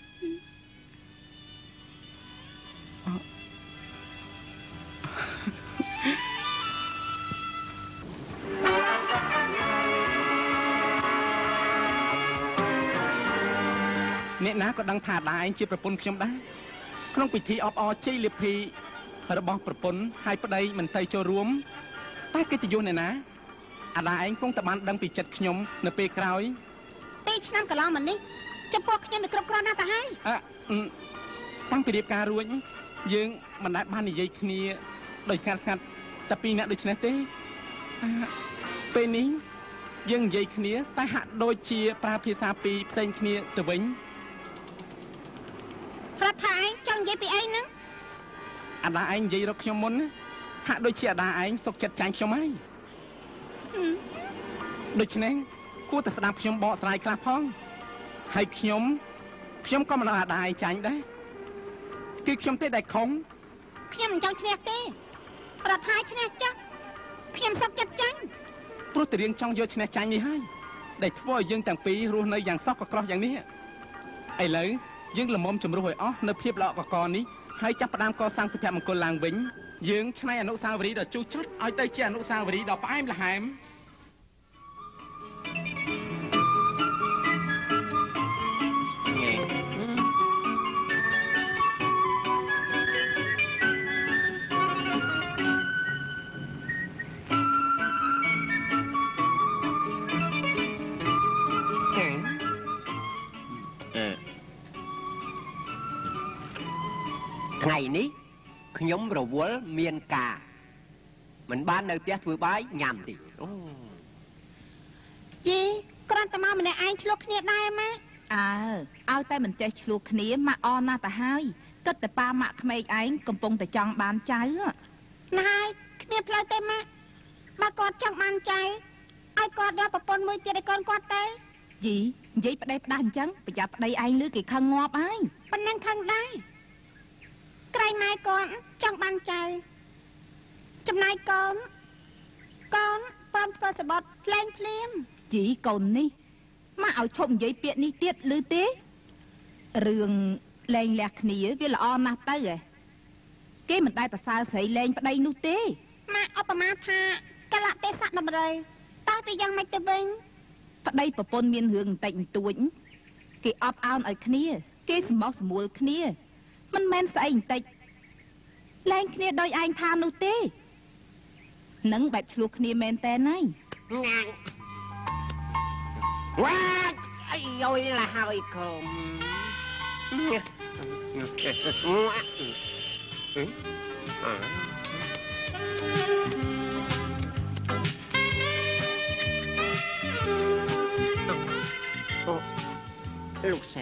អ្នកណាក៏ដឹងថាអាដាឯងជាប្រពន្ធខ្ញុំដែរក្នុងពិធីអបអរជ័យលាភីរបស់ប្រពន្ធហើយប្តីមិនទៅចូលរួមតែកិត្តិយសអ្នកណាអាដាឯងគង់តែបានដឹងពីចិត្តខ្ញុំនៅពេលក្រោយពីរឆ្នាំកន្លងមកនេះចំពោះខ្ញុំមិនគ្រប់គ្រាន់ណាស់ទៅហើយអឺតាំងពីរៀបការរួចយើងមិនដែលបាននិយាយគ្នាដោយស្ងាត់ស្ងាត់តែពីរនាក់ដូចនេះទេពេលនេះយើងនិយាយគ្នាតែហាក់ដូចជាប្រើភាសាពីរផ្សេងគ្នាទៅវិញរដ្ឋាឯងចង់និយាយពីអីហ្នឹងអាដាឯងនិយាយរកខ្ញុំមុនហាក់ដូចជាអាដាឯងសុកចិត្តចាញ់ខ្ញុំហើយដូច្នេះគួរតែស្ដាប់ខ្ញុំបកស្រាយខ្លះផងហើយខ្ញុំខ្ញុំក៏មិនឲ្យអាដាឯងចាញ់ដែរគឺខ្ញុំទេដែលខំខ្ញុំមិនចង់ឈ្នះទេរដ្ឋាឈ្នះចាស់ខ្ញុំសុកចិត្តចាញ់ព្រោះតែរៀងចង់យកឈ្នះចាញ់នេះហើយដែលធ្វើឲ្យយើងទាំងពីររស់នៅយ៉ាងសោះកក្រោះយ៉ាងនេះឥឡូវយើងល្មមជំរុះឲ្យអស់នៅភាពល្អកកនេះហើយចាប់ផ្ដើមកសាងសុភមង្គលឡើងវិញយើងឆ្នៃអនុស្សាវរីយ៍ដ៏ជូរចត់ឲ្យទៅជាអនុស្សាវរីយ៍ដ៏ផ្អែមល្ហែមថ្ងៃនេះខ្ញុំរវល់មានការមិនបាននៅផ្ទះធ្វើបាយញ៉ាំទេអូយីគ្រាន់តែមកម្នាក់ឯងឆ្លុះគ្នាដែរម៉ាអើឲ្យតែមិនចេះឆ្លុះគ្នាមកអនណាស់ទៅហើយគិតតែប៉ាម៉ាក់ក្មេកឯងកំពុងតែចង់បានចៅណាហើយគ្មានផ្លូវទេម៉ាបើគាត់ចង់បានចៅឲ្យគាត់យកប្រពន្ធមួយទៀតឲ្យកូនគាត់ទៅយីនិយាយប្តេផ្ដាស់អញ្ចឹងប្រយ័ត្នប្តីឯងលឺគេខឹងងាប់ហើយប៉ុណ្ណឹងខឹងដែរក្រែងម៉ែគាត់ចង់បានចៅចំណាយកូនកូនប៉មធ្វើសបត់លែងភ្លាមជីកូននេះមកឲ្យឈប់និយាយពាក្យនេះទៀតឮទេរឿងលែងលះគ្នាវាល្អណាស់ទៅហ៎គេមិនដែលប្រសើរស្រីលែងប្តីនោះទេម៉ាក់ឧបមាថាកលៈទេសៈដំរីតើវាយ៉ាងម៉េចទៅវិញប្តីប្រពន្ធមានរឿងបន្តិចបន្តួចគេអត់អោនឲ្យគ្នាគេសម្បោសសម្រួលគ្នាមិនមែនស្អីបន្តិចលែងគ្នាដោយឯងថានោះទេនឹងបែបឆ្លោះគ្នាមែនតើណៃញ៉ាំវ៉ាអីយយឡាហើយកុំลูกใส่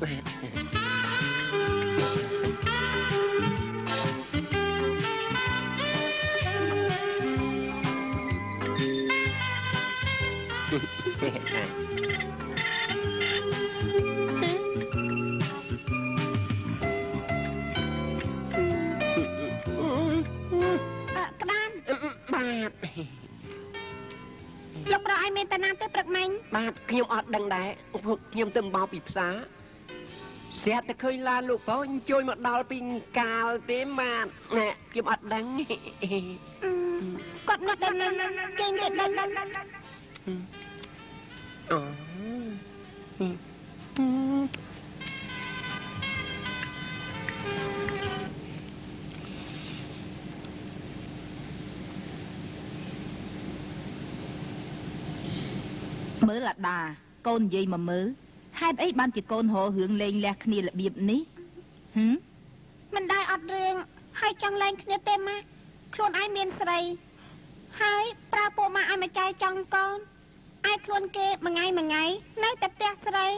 លោកប្រអីមានតាណាទៅព្រឹកមិញបាទខ្ញុំអត់ដឹងដែរខ្ញុំទៅមកពីផ្សារស្រាប់តែឃើញឡានលោកប្រុសជួយមកដល់ពីកាលទេបាទណែខ្ញុំអត់ដឹងគាត់មកដល់គេទៅដឹងអូមើលអាដាកូននិយាយមកមើលហេតុអីបានជាកូនរករឿងលេងលះគ្នារបៀបនេះហឹមមិនដែរអត់រឿងហើយចង់លេងគ្នាទេម៉ាខ្លួនឯងមានស្រីហើយប្រើពួកម៉ាឲ្យមកចែកចង់កូនឯខ្លួនគេមួយថ្ងៃមួយថ្ងៃនៅតែផ្ទះស្រី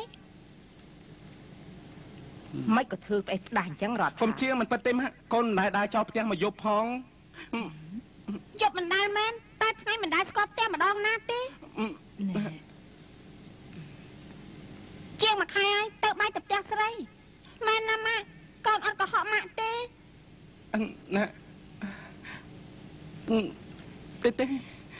មិនក៏ធ្វើផ្អេសផ្ដាស់អញ្ចឹងរត់កុំជឿមិនពិតទេម៉ាកូនមិនដែរដើរចោលផ្ទះមកយប់ផងយប់មិនដែរមែនតែថ្ងៃមិនដែរស្គាល់ផ្ទះម្ដងណាទេជាងមួយខែហើយទៅបាយទៅផ្ទះស្រីមែនណាម៉ាកូនអត់កុហកម៉ាក់ទេណាទេទេ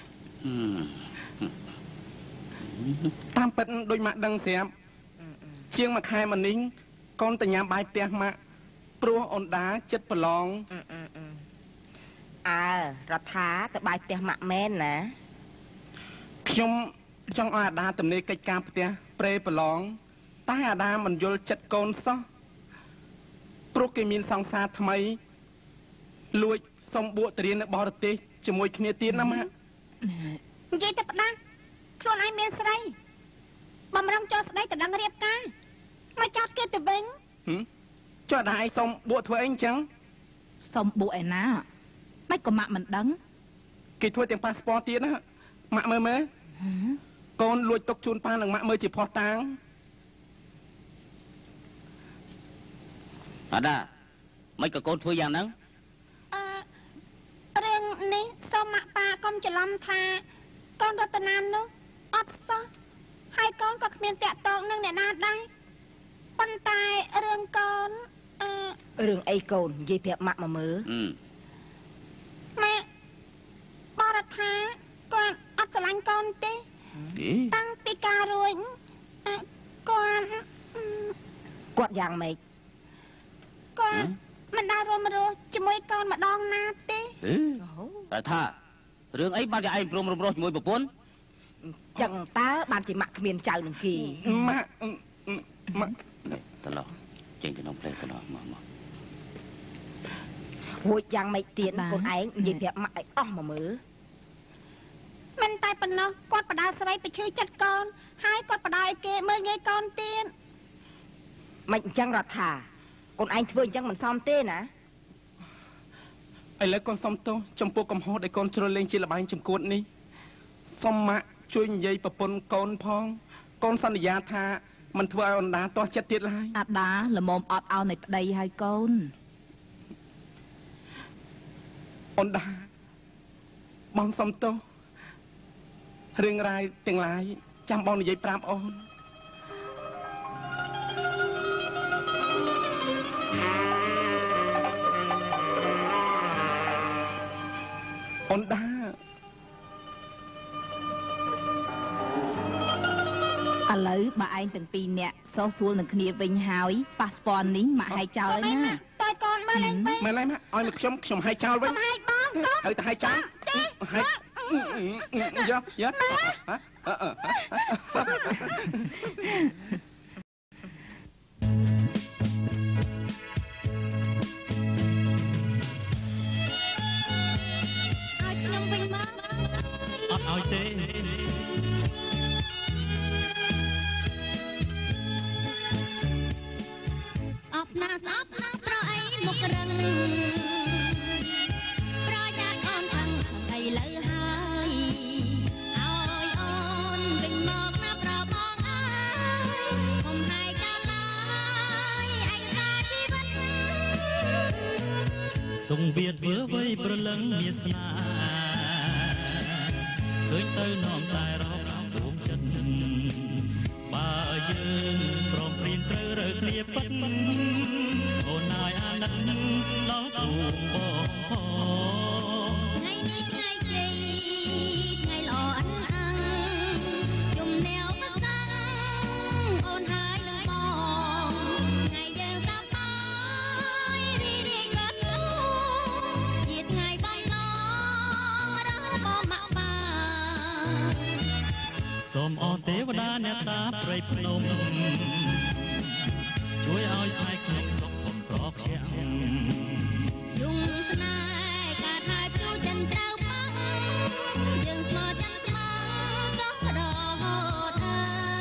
តាមពិតដូចម៉ាក់ដឹងស្រាប់ជាងមួយខែមកនេះកូនទៅញ៉ាំបាយផ្ទះម៉ាក់ព្រោះអូនដាចិត្តប្រឡងអើរដ្ឋាទៅបាយផ្ទះម៉ាក់មែនណាខ្ញុំចង់ឲ្យអាដាទំនេរកិច្ចការផ្ទះប្រេប្រឡងតែអាដាមិនយល់ចិត្តកូនសោះព្រោះគេមានសង្សារថ្មីលួចសុំបួកទៅរៀននៅបរទេសជាមួយគ្នាទៀតណាម៉ាក់និយាយទៅផ្ដាស់ខ្លួនឯងមានស្រីបំរុងចូលស្ដីទៅដឹងរៀបការមកចោតគេទៅវិញចុះអាដាឯងសុំបួកធ្វើអីអញ្ចឹងសុំបួកឯណាមិនក៏ម៉ាក់មិនដឹងគេធ្វើទាំងប៉ាសពតទៀតណាម៉ាក់មើលមើលកូនលួចទុកជូនប៉ានឹងម៉ាក់មើលជាផោះតាងអាដាមិនក៏កូនធ្វើយ៉ាងហ្នឹងអឺរឿងនេះសូមម៉ាក់ប៉ាកុំច្រឡំថាកូនរតនានោះអត់សោះហើយកូនក៏គ្មានតាក់ទងនឹងអ្នកណាដែរប៉ុន្តែរឿងកូនអឺរឿងអីកូននិយាយប្រាប់ម៉ាក់មកមើលម៉ាក់បរដ្ឋាគាត់អត់ស្រឡាញ់កូនទេតាំងពីការរួចគាត់គាត់យ៉ាងម៉េចគាត់មិនដើររួមរស់ជាមួយកូនម្ដងណាទេតែថារឿងអីបានជាឯងព្រមរំរស់ជាមួយប្រពន្ធចឹងតើបានជាម៉ាក់គ្មានចៅនឹងគេម៉ាក់ម៉ាក់តឡោះចេញទៅក្នុងផ្ទះតឡោះមកមករួចយ៉ាងម៉េចទៀតកូនឯងនិយាយប្រាប់ម៉ាក់ឲ្យអស់មកមើលមិនតែប៉ុណ្ណោះគាត់បដាស្រីទៅឈឺចិត្តកូនហើយគាត់បដាឲ្យគេមើលងាយកូនទៀតមិនអញ្ចឹងរដ្ឋាកូនឯងធ្វើអញ្ចឹងមិនសមទេណាឥឡូវកូនសុំទោសចំពោះកំហុសដែលកូនជ្រុលលេងជាលបែងចំគួតនេះសុំម៉ាក់ជួយនិយាយប្រពន្ធកូនផងកូនសន្យាថាមិនធ្វើឲ្យអូនដាទាស់ចិត្តទៀតឡើយអាដាល្មមអត់ឲ្យនៃប្តីហើយកូនអូនដាបងសុំទោសរឿងរ៉ាវទាំងឡាយចាំបងនិយាយប្រាប់អូនអូនដាឥឡូវបើឯងទាំងពីរនាក់សោះសួលនឹងគ្នាវិញហើយប៉ាសពតនេះម៉ាក់ឲ្យចោលហើយណាតែកូនមើលឡើងវិញមើលឡើងឲ្យលោកខ្ញុំខ្ញុំឲ្យចោលវិញឲ្យបងកូនឲ្យតែឲ្យចោលឲ្យយកយកអឺអឺឲ្យខ្ញុំវិញមកប់ណាស្អប់ណាប្រអីមករឹងប្រយ៉ាអូនខាងឥឡូវហើយឲ្យអូនវិញមកណាប្របងអើយកុំហាយកាឡើយឯកសារជីវិតទុំវាធ្វើវ័យប្រលឹងមានស្នាឃើញទៅនាំតែរកដួងចិត្តបើយើងព្រមព្រៀងត្រូវរើគ្នាពិតអូនហើយអាណិតដល់ទូបងថ្ងៃនេះថ្ងៃជ័យថ្ងៃល្អអិនអាំងជុំណែវមិនសាំងអូនហើយនឹងបងថ្ងៃយើងសាប់ហើយរីរីក៏ទូជាថ្ងៃបំណងរបស់ម៉ាក់បាសូមអរទេវតាអ្នកតាព្រៃភ្នំជួយឲ្យស្នេហ៍ខ្ញុំសុខខំប្រកខ្ចាំយងស្នេហ៍កើតហើយព្រួយចិនត្រូវមកយើងស្មោះចាំស្មោះសុខរហូតអើ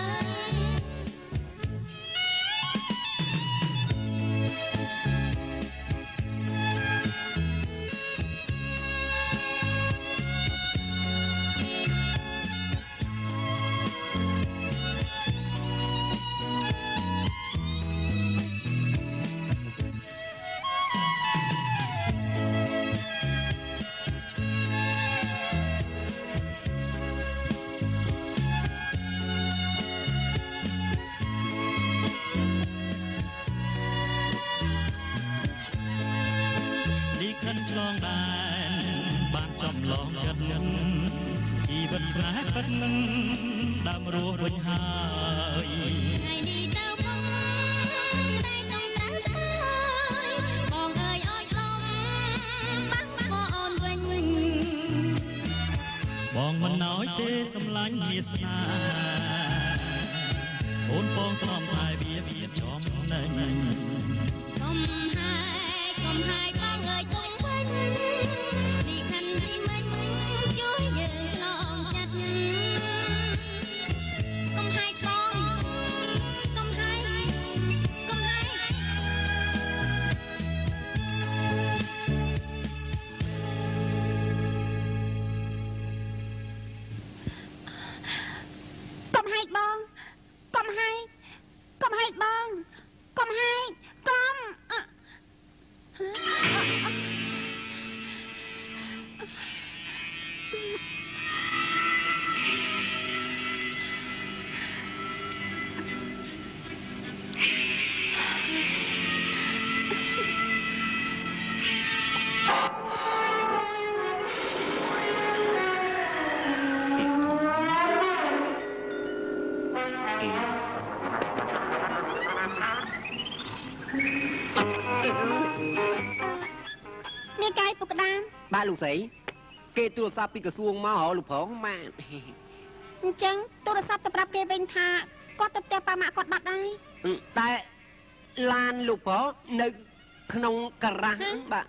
ឆ្លងដែនបានចំឡងចិត្តជីវិតស្នេហ៍ពិតនឹងដើមរស់វិញហើយថ្ងៃនេះទៅបងតែចង់ត្រាស់ហើយបងអើយអើយឡំបាក់មកអូនវិញបងមិនណយទេសម្លាញ់វាសនាអូនបងទ្រាំតែវាវាចំណែងកុំហើយកុំហើយបងអើយទុំវិញពីខាងនេះមិនជួយយើងឆ្លងចិត្តកុំហើយបងកុំហើយកុំហើយកុំហើយកបងកុំហើយកុំហើយកបងកុំហើយកុំមានកាយពុកក្តាមបាទលោកស្រីគេទូរស័ព្ទពីក្រសួងមកហៅលោកប្រងបាទអញ្ចឹងទូរស័ព្ទទៅប្រាប់គេវិញថាគាត់ទៅផ្ទះប៉ាម៉ាក់គាត់បាត់ហើយតែឡានលោកប្រងនៅក្នុងការ៉ាស់បាទ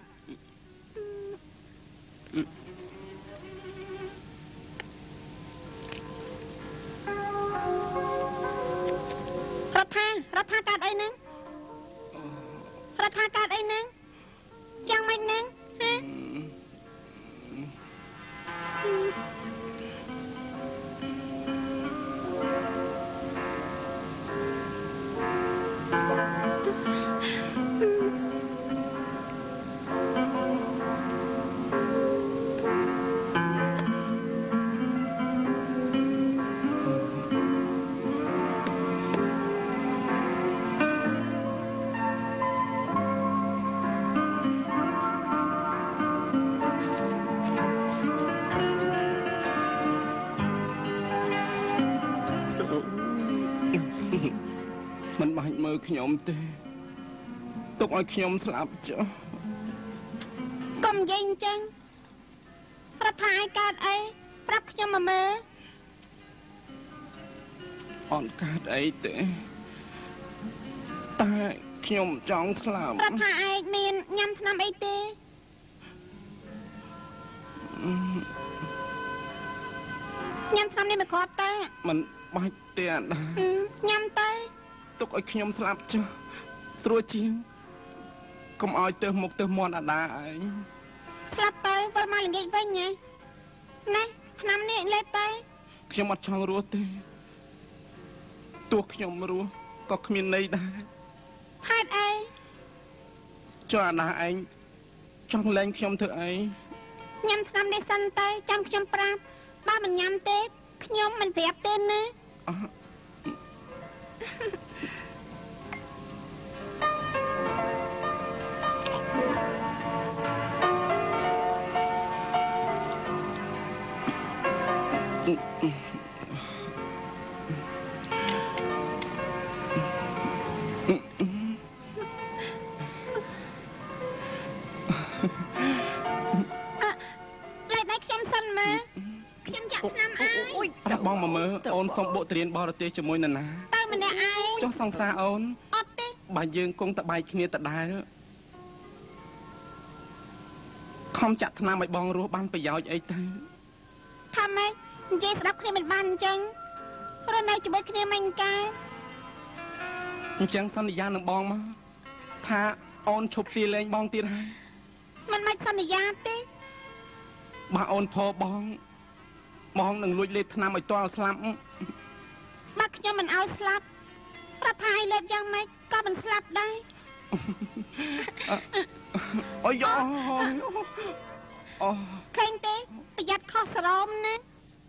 រដ្ឋារដ្ឋាកើតអីហ្នឹងរដ្ឋាកើតអីហ្នឹងយ៉ាងម៉េចហ្នឹងហ៎មិនបាច់មើលខ្ញុំទេទុកឲ្យខ្ញុំស្លាប់ចុះកុំនិយាយអញ្ចឹងរដ្ឋាឯកើតអីប្រាប់ខ្ញុំមកមើលអត់កើតអីទេតែខ្ញុំចង់ស្លាប់រដ្ឋាឯមានញ៉ាំថ្នាំអីទេញ៉ាំថ្នាំនេះមិនគ្រាប់ទេមិនបាច់ទេអាដាញ៉ាំទៅទុកឲ្យខ្ញុំស្លាប់ចុះស្រួលជាងកុំឲ្យទៅមុខទៅមាត់អាដាឯងស្លាប់ទៅវិលមកល្ងាចវិញណាណាឆ្នាំនេះលេបទៅខ្ញុំអត់ចង់រស់ទេទោះខ្ញុំរស់ក៏គ្មានន័យដែរហេតុអីចុះអាណាឯងចង់លែងខ្ញុំធ្វើអីញ៉ាំឆ្នាំនេះសិនទៅចាំខ្ញុំប្រាប់បើមិនញ៉ាំទេខ្ញុំមិនប្រាប់ទេណាបងមកមើលអូនសុំបុកត្រៀនបរទេសជាមួយនរណាទៅម្នាក់ឯងចុះសង្សារអូនអត់ទេបើយើងគង់តែបែកគ្នាដដែលខំចាក់ថ្នាំឲ្យបងរស់បានប្រយោជន៍អីទៅថាម៉េចនិយាយស្ដាប់គ្នាមិនបានអញ្ចឹងរស់នៅជាមួយគ្នាមិនកើតអញ្ចឹងសន្យានឹងបងមកថាអូនឈប់ទីលេងបងទៀតហើយមិនមិនសន្យាទេបើអូនផបងបងនឹងលួចលេបថ្នាំឲ្យទាល់ស្លាប់បើខ្ញុំមិនឲ្យស្លាប់រដ្ឋាភិបាលលេបយ៉ាងម៉េចក៏មិនស្លាប់ដែរអូយអូឃើញទេប្រយ័ត្នខុសសរមណា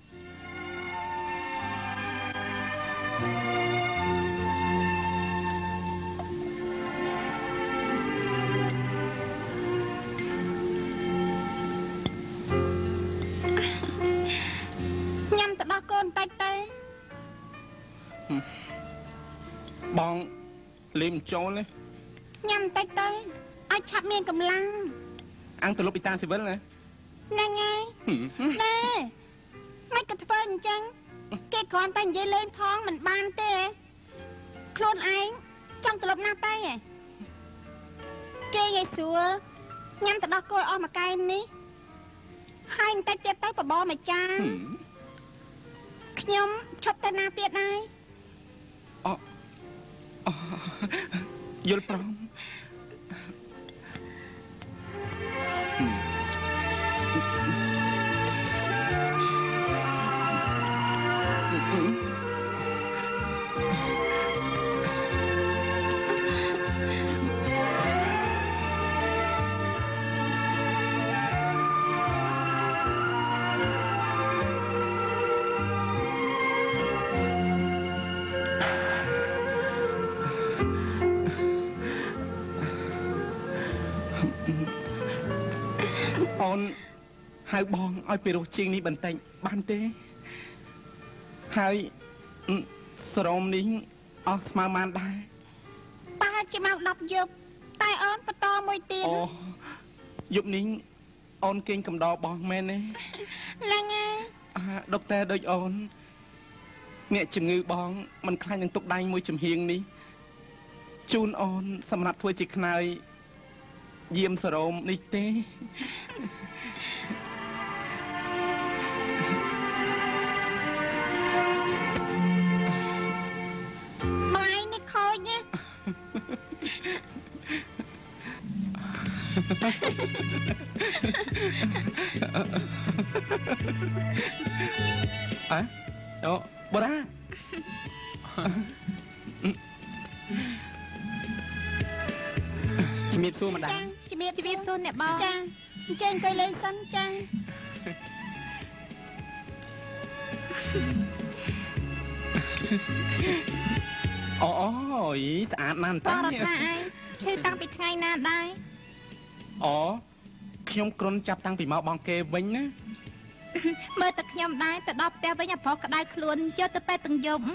ញ៉ាំទៅដោះកូនតិចទៅបងលេមចូលទេញ៉ាំតិចទៅឲ្យឆាប់មានកម្លាំងអង្គទៅលុបពីតាស៊ីវិលណាហ្នឹងហើយណែមិនក៏ធ្វើអញ្ចឹងគេគ្រាន់តែនិយាយលេងផងមិនបានទេខ្លួនឯងចង់ទៅលុបណាស់ទៅគេនិយាយស្រួលញ៉ាំទៅដោះគោអស់មួយកែវនេះហើយបន្តិចទៀតទៅបបរមួយចានខ្ញុំឈប់ទៅណាទៀតហើយអូយល់ព្រមអូនហៅបងឲ្យពីរោះជាងនេះបន្តិចបានទេហើយស្រោមនេះអស់ស្មើបានដែរប្រហែលជាម៉ោងដប់យប់តែអូនបន្តមួយទៀតអូយប់នេះអូនគេងកំដរបងមែនទេហ្នឹងហើយអាដុកទ័រដូចអូនអ្នកជំងឺបងមិនខ្លាចនឹងទុកដៃមួយចំហៀងនេះជូនអូនសម្រាប់ធ្វើជាខ្នើយយាមសរោមនេះទេម៉ៃនេះខូចណាអើអូបូរ៉ាជំរាបសួរម្ដងជំរាបជំរាបសួរអ្នកបងចាអញ្ចឹងអង្គុយលេងសិនចាអូអូយស្អាតណាស់តាបងរដ្ឋាឯងឈឺតាំងពីថ្ងៃណាដែរអូខ្ញុំគ្រុនចាប់តាំងពីមកបងគេវិញណាមើលតែខ្ញុំដែរទៅដល់ផ្ទះវិញអាប្រុសក្តៅខ្លួនយកទៅពេទ្យទាំងយប់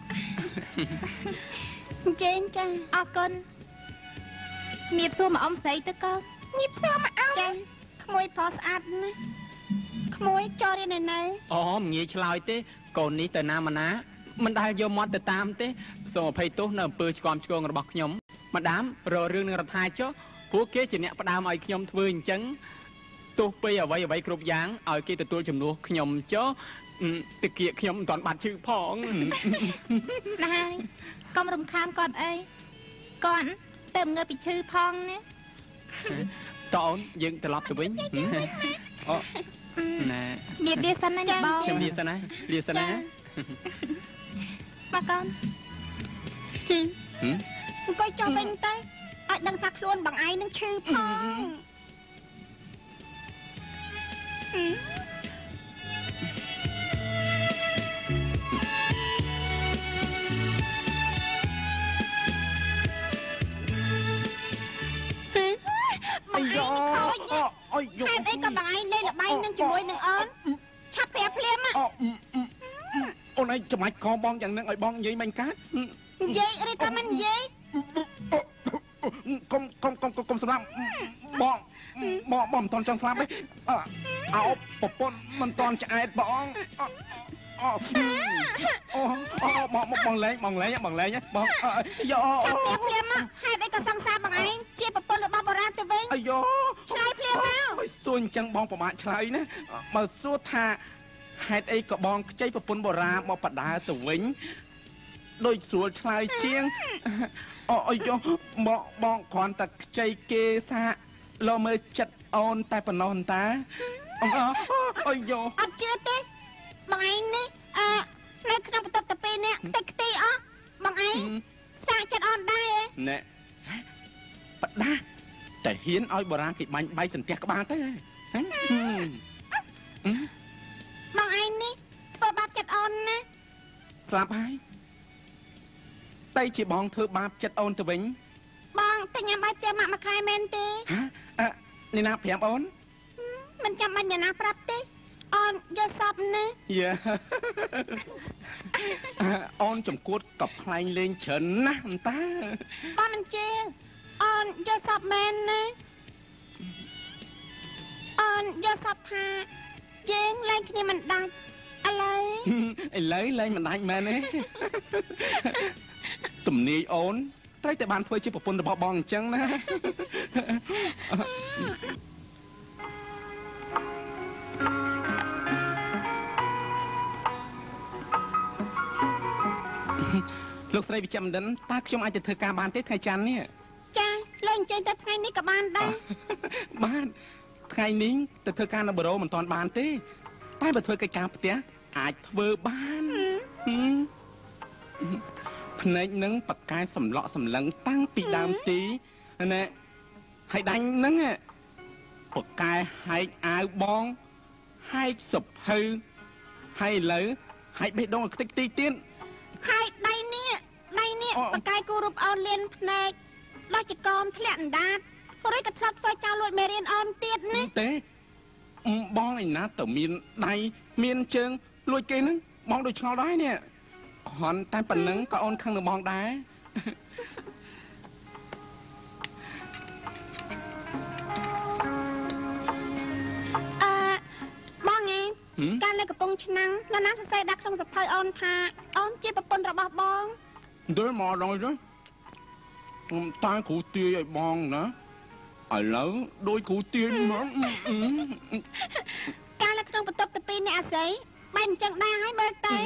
អញ្ចឹងចាអរគុណជំរាបសួរមកអ៊ំស្រីទៅកូនញៀបសួរមកអ៊ំចាក្មួយប្រុសស្អាតណាស់ក្មួយចូលរៀននៅនៅអូមិនងាយឆ្លើយទេកូននេះទៅណាមកណាមិនដែលយកមាត់ទៅតាមទេសូមអភ័យទោសនៅអំពើឆ្គាំឆ្គងរបស់ខ្ញុំម្ដាមរករឿងនឹងរដ្ឋាចុះព្រោះគេជាអ្នកផ្ដាំឲ្យខ្ញុំធ្វើអញ្ចឹងទោះពេលអ្វីអ្វីគ្រប់យ៉ាងឲ្យគេទទួលជំនួសខ្ញុំចុះតិគាខ្ញុំមិនទាន់បាត់ឈឺផងណាហើយកុំរំខានគាត់អីគាត់ទៅងើបពីឈឺផងណាតអូនយើងត្រឡប់ទៅវិញអូណែជំរាបលាសិនណាបងជំរាបសិនណាលាសិនណាមកកូនអង្គុយចុះវិញទៅឲ្យដឹងថាខ្លួនបងឯងនឹងឈឺផងអាយ៉អុយយហេតុអីក៏បងឯងលេងល្បែងនឹងជាមួយនឹងអូនឆាប់ប្រាប់ភ្លាមអូនឯងចាំបាច់កបងយ៉ាងនឹងឲ្យបងនិយាយមិនកើតនិយាយឬក៏មិននិយាយកុំកុំកុំកុំសម្រាប់បងបងបងមិនតន់ចង់ស្លាប់ទេអោប្រពន្ធមិនតន់ឆ្អែតបងអូអូបងបងលេងបងលេងបងលេងបងយោចាំភ្លាមភ្លាមមកហេតុអីក៏សង្សារបងឯងជាប្រពន្ធរបស់បុរាណទៅវិញអាយ៉ឆ្លើយភ្លាមមកសួរអញ្ចឹងបងប្រមាថឆ្លើយណាបើសួរថាហេតុអីក៏បងខ្ចីប្រពន្ធបុរាណមកបដាទៅវិញដូចស្រួលឆ្លើយជាងអូអាយ៉បងបងគ្រាន់តែខ្ចីគេសាលោមើលចិត្តអូនតែប៉ុណ្ណោះតាអាយ៉អត់ជឿទេបងឯងនេះអឺនៅក្នុងបន្ទប់តាពីនេះតិចខ្ទីអស់បងឯងសាកចិត្តអូនដែរណែបដាតែហ៊ានឲ្យបុរាណគេបាញ់បាយសន្ទះក្បាលទៅបងឯងនេះធ្វើបាបចិត្តអូនណាស្លាប់ហើយតែជាបងធ្វើបាបចិត្តអូនទៅវិញបងតែញ៉ាំបាយផ្ទះម៉ាក់មួយខែមែនទេហ៎នេះណាប្រាប់អូនមិនចាំបាច់អ្នកណាប្រាប់ទេអូនយល់សពណាយ៉ាអូនចំគួតកផ្លែងលេងច្រើនណាស់អន្តាបងមិនជឿអូនយល់សពមែនណាអូនយល់សពថាយើងលែងគ្នាមិនដាច់ឥឡូវឥឡូវលែងមិនដាច់មែនទេទំនាយអូនត្រូវតែបានធ្វើជាប្រពន្ធរបស់បងអញ្ចឹងណាលោកស្រីវិជ្ជបណ្ឌិតតើខ្ញុំអាចទៅធ្វើការបានទេថ្ងៃច័ន្ទនេះចាលេងចេញតែថ្ងៃនេះក៏បានដែរបានថ្ងៃនេះទៅធ្វើការនៅបូរ៉ូមិនទាន់បានទេតែបើធ្វើកិច្ចការផ្ទះអាចធ្វើបានភ្នែកនឹងបកកែសម្លក់សម្លឹងតាំងពីដើមទីណែហើយដាញ់ហ្នឹងបកកែហែកអាវបងហែកសុភៅហើយឥឡូវហែកបេះដូងឲ្យខ្ទេចទីទៀតហើយដៃនេះដៃនេះបកកែគូរូបអូនលៀនភ្នែកដល់ចកមធ្លាក់អណ្ដាតរួចក៏ធ្លាប់ធ្វើចោលលួចមេរៀនអូនទៀតណាទេបងឯណាទៅមានដៃមានជើងលួចគេហ្នឹងបងដូចឆ្ងល់ដែរនេះគ្រាន់តែប៉ុណ្្នឹងក៏អូនខឹងនឹងបងដែរអឺបងឯងកាលនៅកំពង់ឆ្នាំងនរណាសរសេរដាក់ក្នុងសភៅអូនថាអូនជាប្រពន្ធរបស់បងដូចមកដល់ទៅតាគ្រូទាយឲ្យបងណាឥឡូវដូចគ្រូទាយមកកាលនៅក្នុងបន្ទប់ទីពីរអ្នកអាស័យបែរអញ្ចឹងដែរហើយមើលទៅ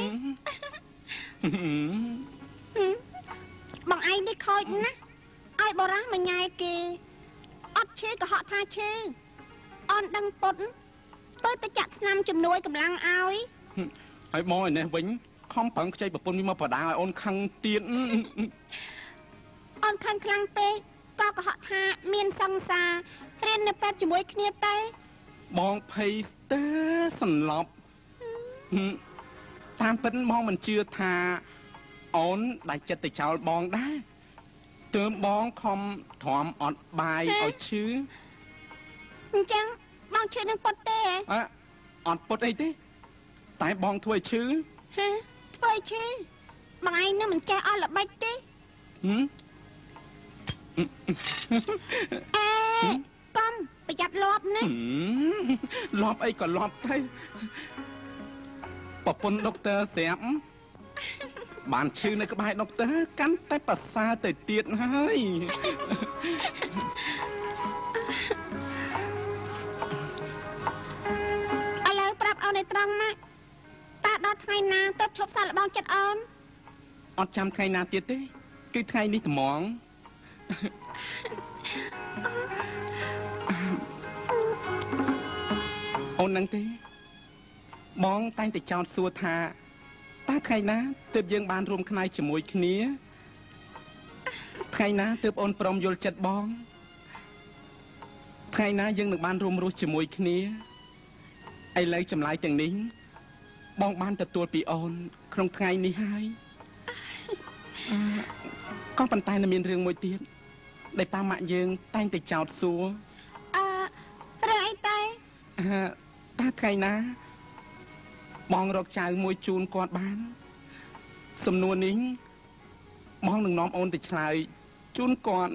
បងឯងនេះខូចណាស់ឲ្យបរាស់មួយញ៉ែគេអត់ឈឺក៏ហក់ថាឈឺអូនដឹងពុតទៅទៅចាក់ថ្នាំជំនួយកម្លាំងឲ្យហើយបងឯនេះវិញខំប្រឹងខ្ចីប្រពន្ធវាមកបដាឲ្យអូនខឹងទៀតអូនខឹងខ្លាំងពេកក៏កុហកថាមានសង្សាររៀននៅពេទ្យជាមួយគ្នាទៅបងភ័យស្ទើរសន្លប់តាមពិតបងមិនជឿថាអូនដាច់ចិត្តទៅចោលបងដែរទើបបងខំទ្រាំអត់បាយឲ្យឈឺអញ្ចឹងបងឈឺនឹងពុតទេអើអត់ពុតអីទេតែបងធ្វើឲ្យឈឺហ៎ធ្វើឲ្យឈឺបងឯងនឹងមិនចេះអស់ល្បិចទេហឹមអេកុំប្រយ័ត្នលាប់ណាលាប់អីក៏លាប់ទៅប្រពន្ធដុកទ័រស្រាប់បានឈឺនៅក្បែរដុកទ័រកាន់តែប្រសើរទៅទៀតហើយឥឡូវប្រាប់អូនឲ្យត្រង់មកតើដល់ថ្ងៃណាទៅឈប់សាកល្បងចិត្តអូនអត់ចាំថ្ងៃណាទៀតទេគឺថ្ងៃនេះត្មងហ្នឹងទេបងតែងតែចោទសួរថាតើថ្ងៃណាទើបយើងបានរួមគ្នាជាមួយគ្នាថ្ងៃណាទើបអូនព្រមយល់ចិត្តបងថ្ងៃណាយើងនឹងបានរួមរស់ជាមួយគ្នាឥឡូវចម្លើយទាំងនេះបងបានទទួលពីអូនក្នុងថ្ងៃនេះហើយក៏ប៉ុន្តែនៅមានរឿងមួយទៀតដែលប៉ាម៉ាក់យើងតែងតែចោទសួរអឺរឿងអីតែអឺតើថ្ងៃណាបងរកចៅមួយជូនគាត់បានសំណួរនេះបងនឹងនាំអូនទៅឆ្លើយជូនគាត់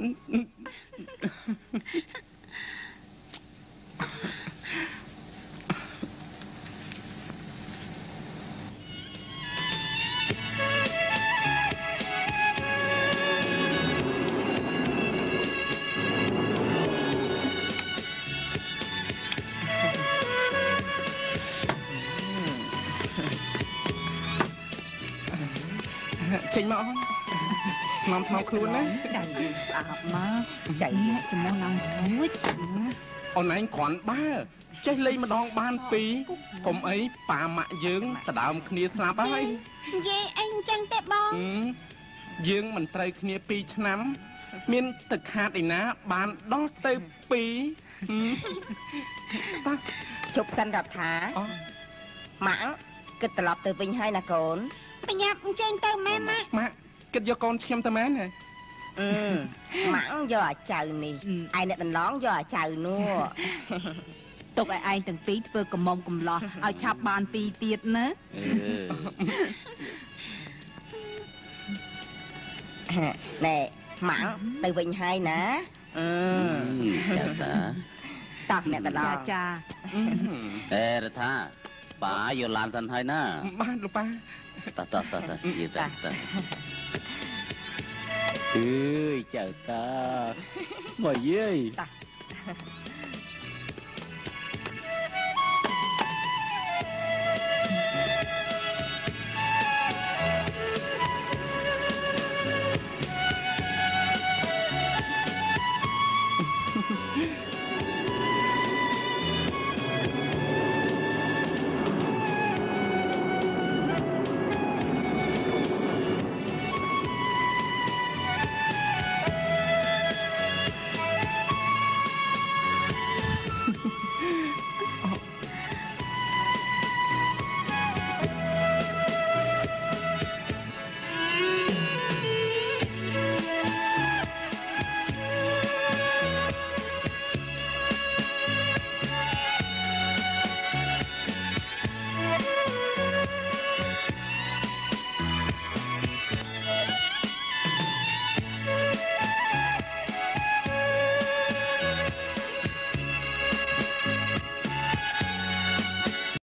ចេញមកអូននាំថ្មខ្លួនណាចៃយើងស្អាតមកចៃជំនួសឡើងរួចអូនឯងគ្រាន់បើចេះលេងម្ដងបានពីរកុំអីប៉ាម៉ាក់យើងដដើមគ្នាស្លាប់ហើយនិយាយអីចឹងទេបងយើងមិនត្រូវគ្នាពីរឆ្នាំមានទឹកខាតឯណាបានដល់ទៅពីរតោះជប់សិនរដ្ឋាម៉ាក់គិតត្រឡប់ទៅវិញហើយណាកូនប្រញាប់អញ្ជើញទៅម៉ែម៉ាក់ម៉ាក់គិតយកកូនខ្ញុំទៅមែនហ៎អឺម៉ាក់យកអាចៅនេះឯអ្នកដន្លងយកអាចៅនោះទុកឲ្យឯងទាំងពីរធ្វើកំមុំកំឡោះឲ្យឆាប់បានពីរទៀតណាណែម៉ាក់ទៅវិញហើយណាអឺចាតាតាក់អ្នកដន្លងចាចាអេរដ្ឋាប៉ាយកឡានសិនហើយណាបានលោកប៉ាតតតតយីតតអើយចៅតាមកយាយ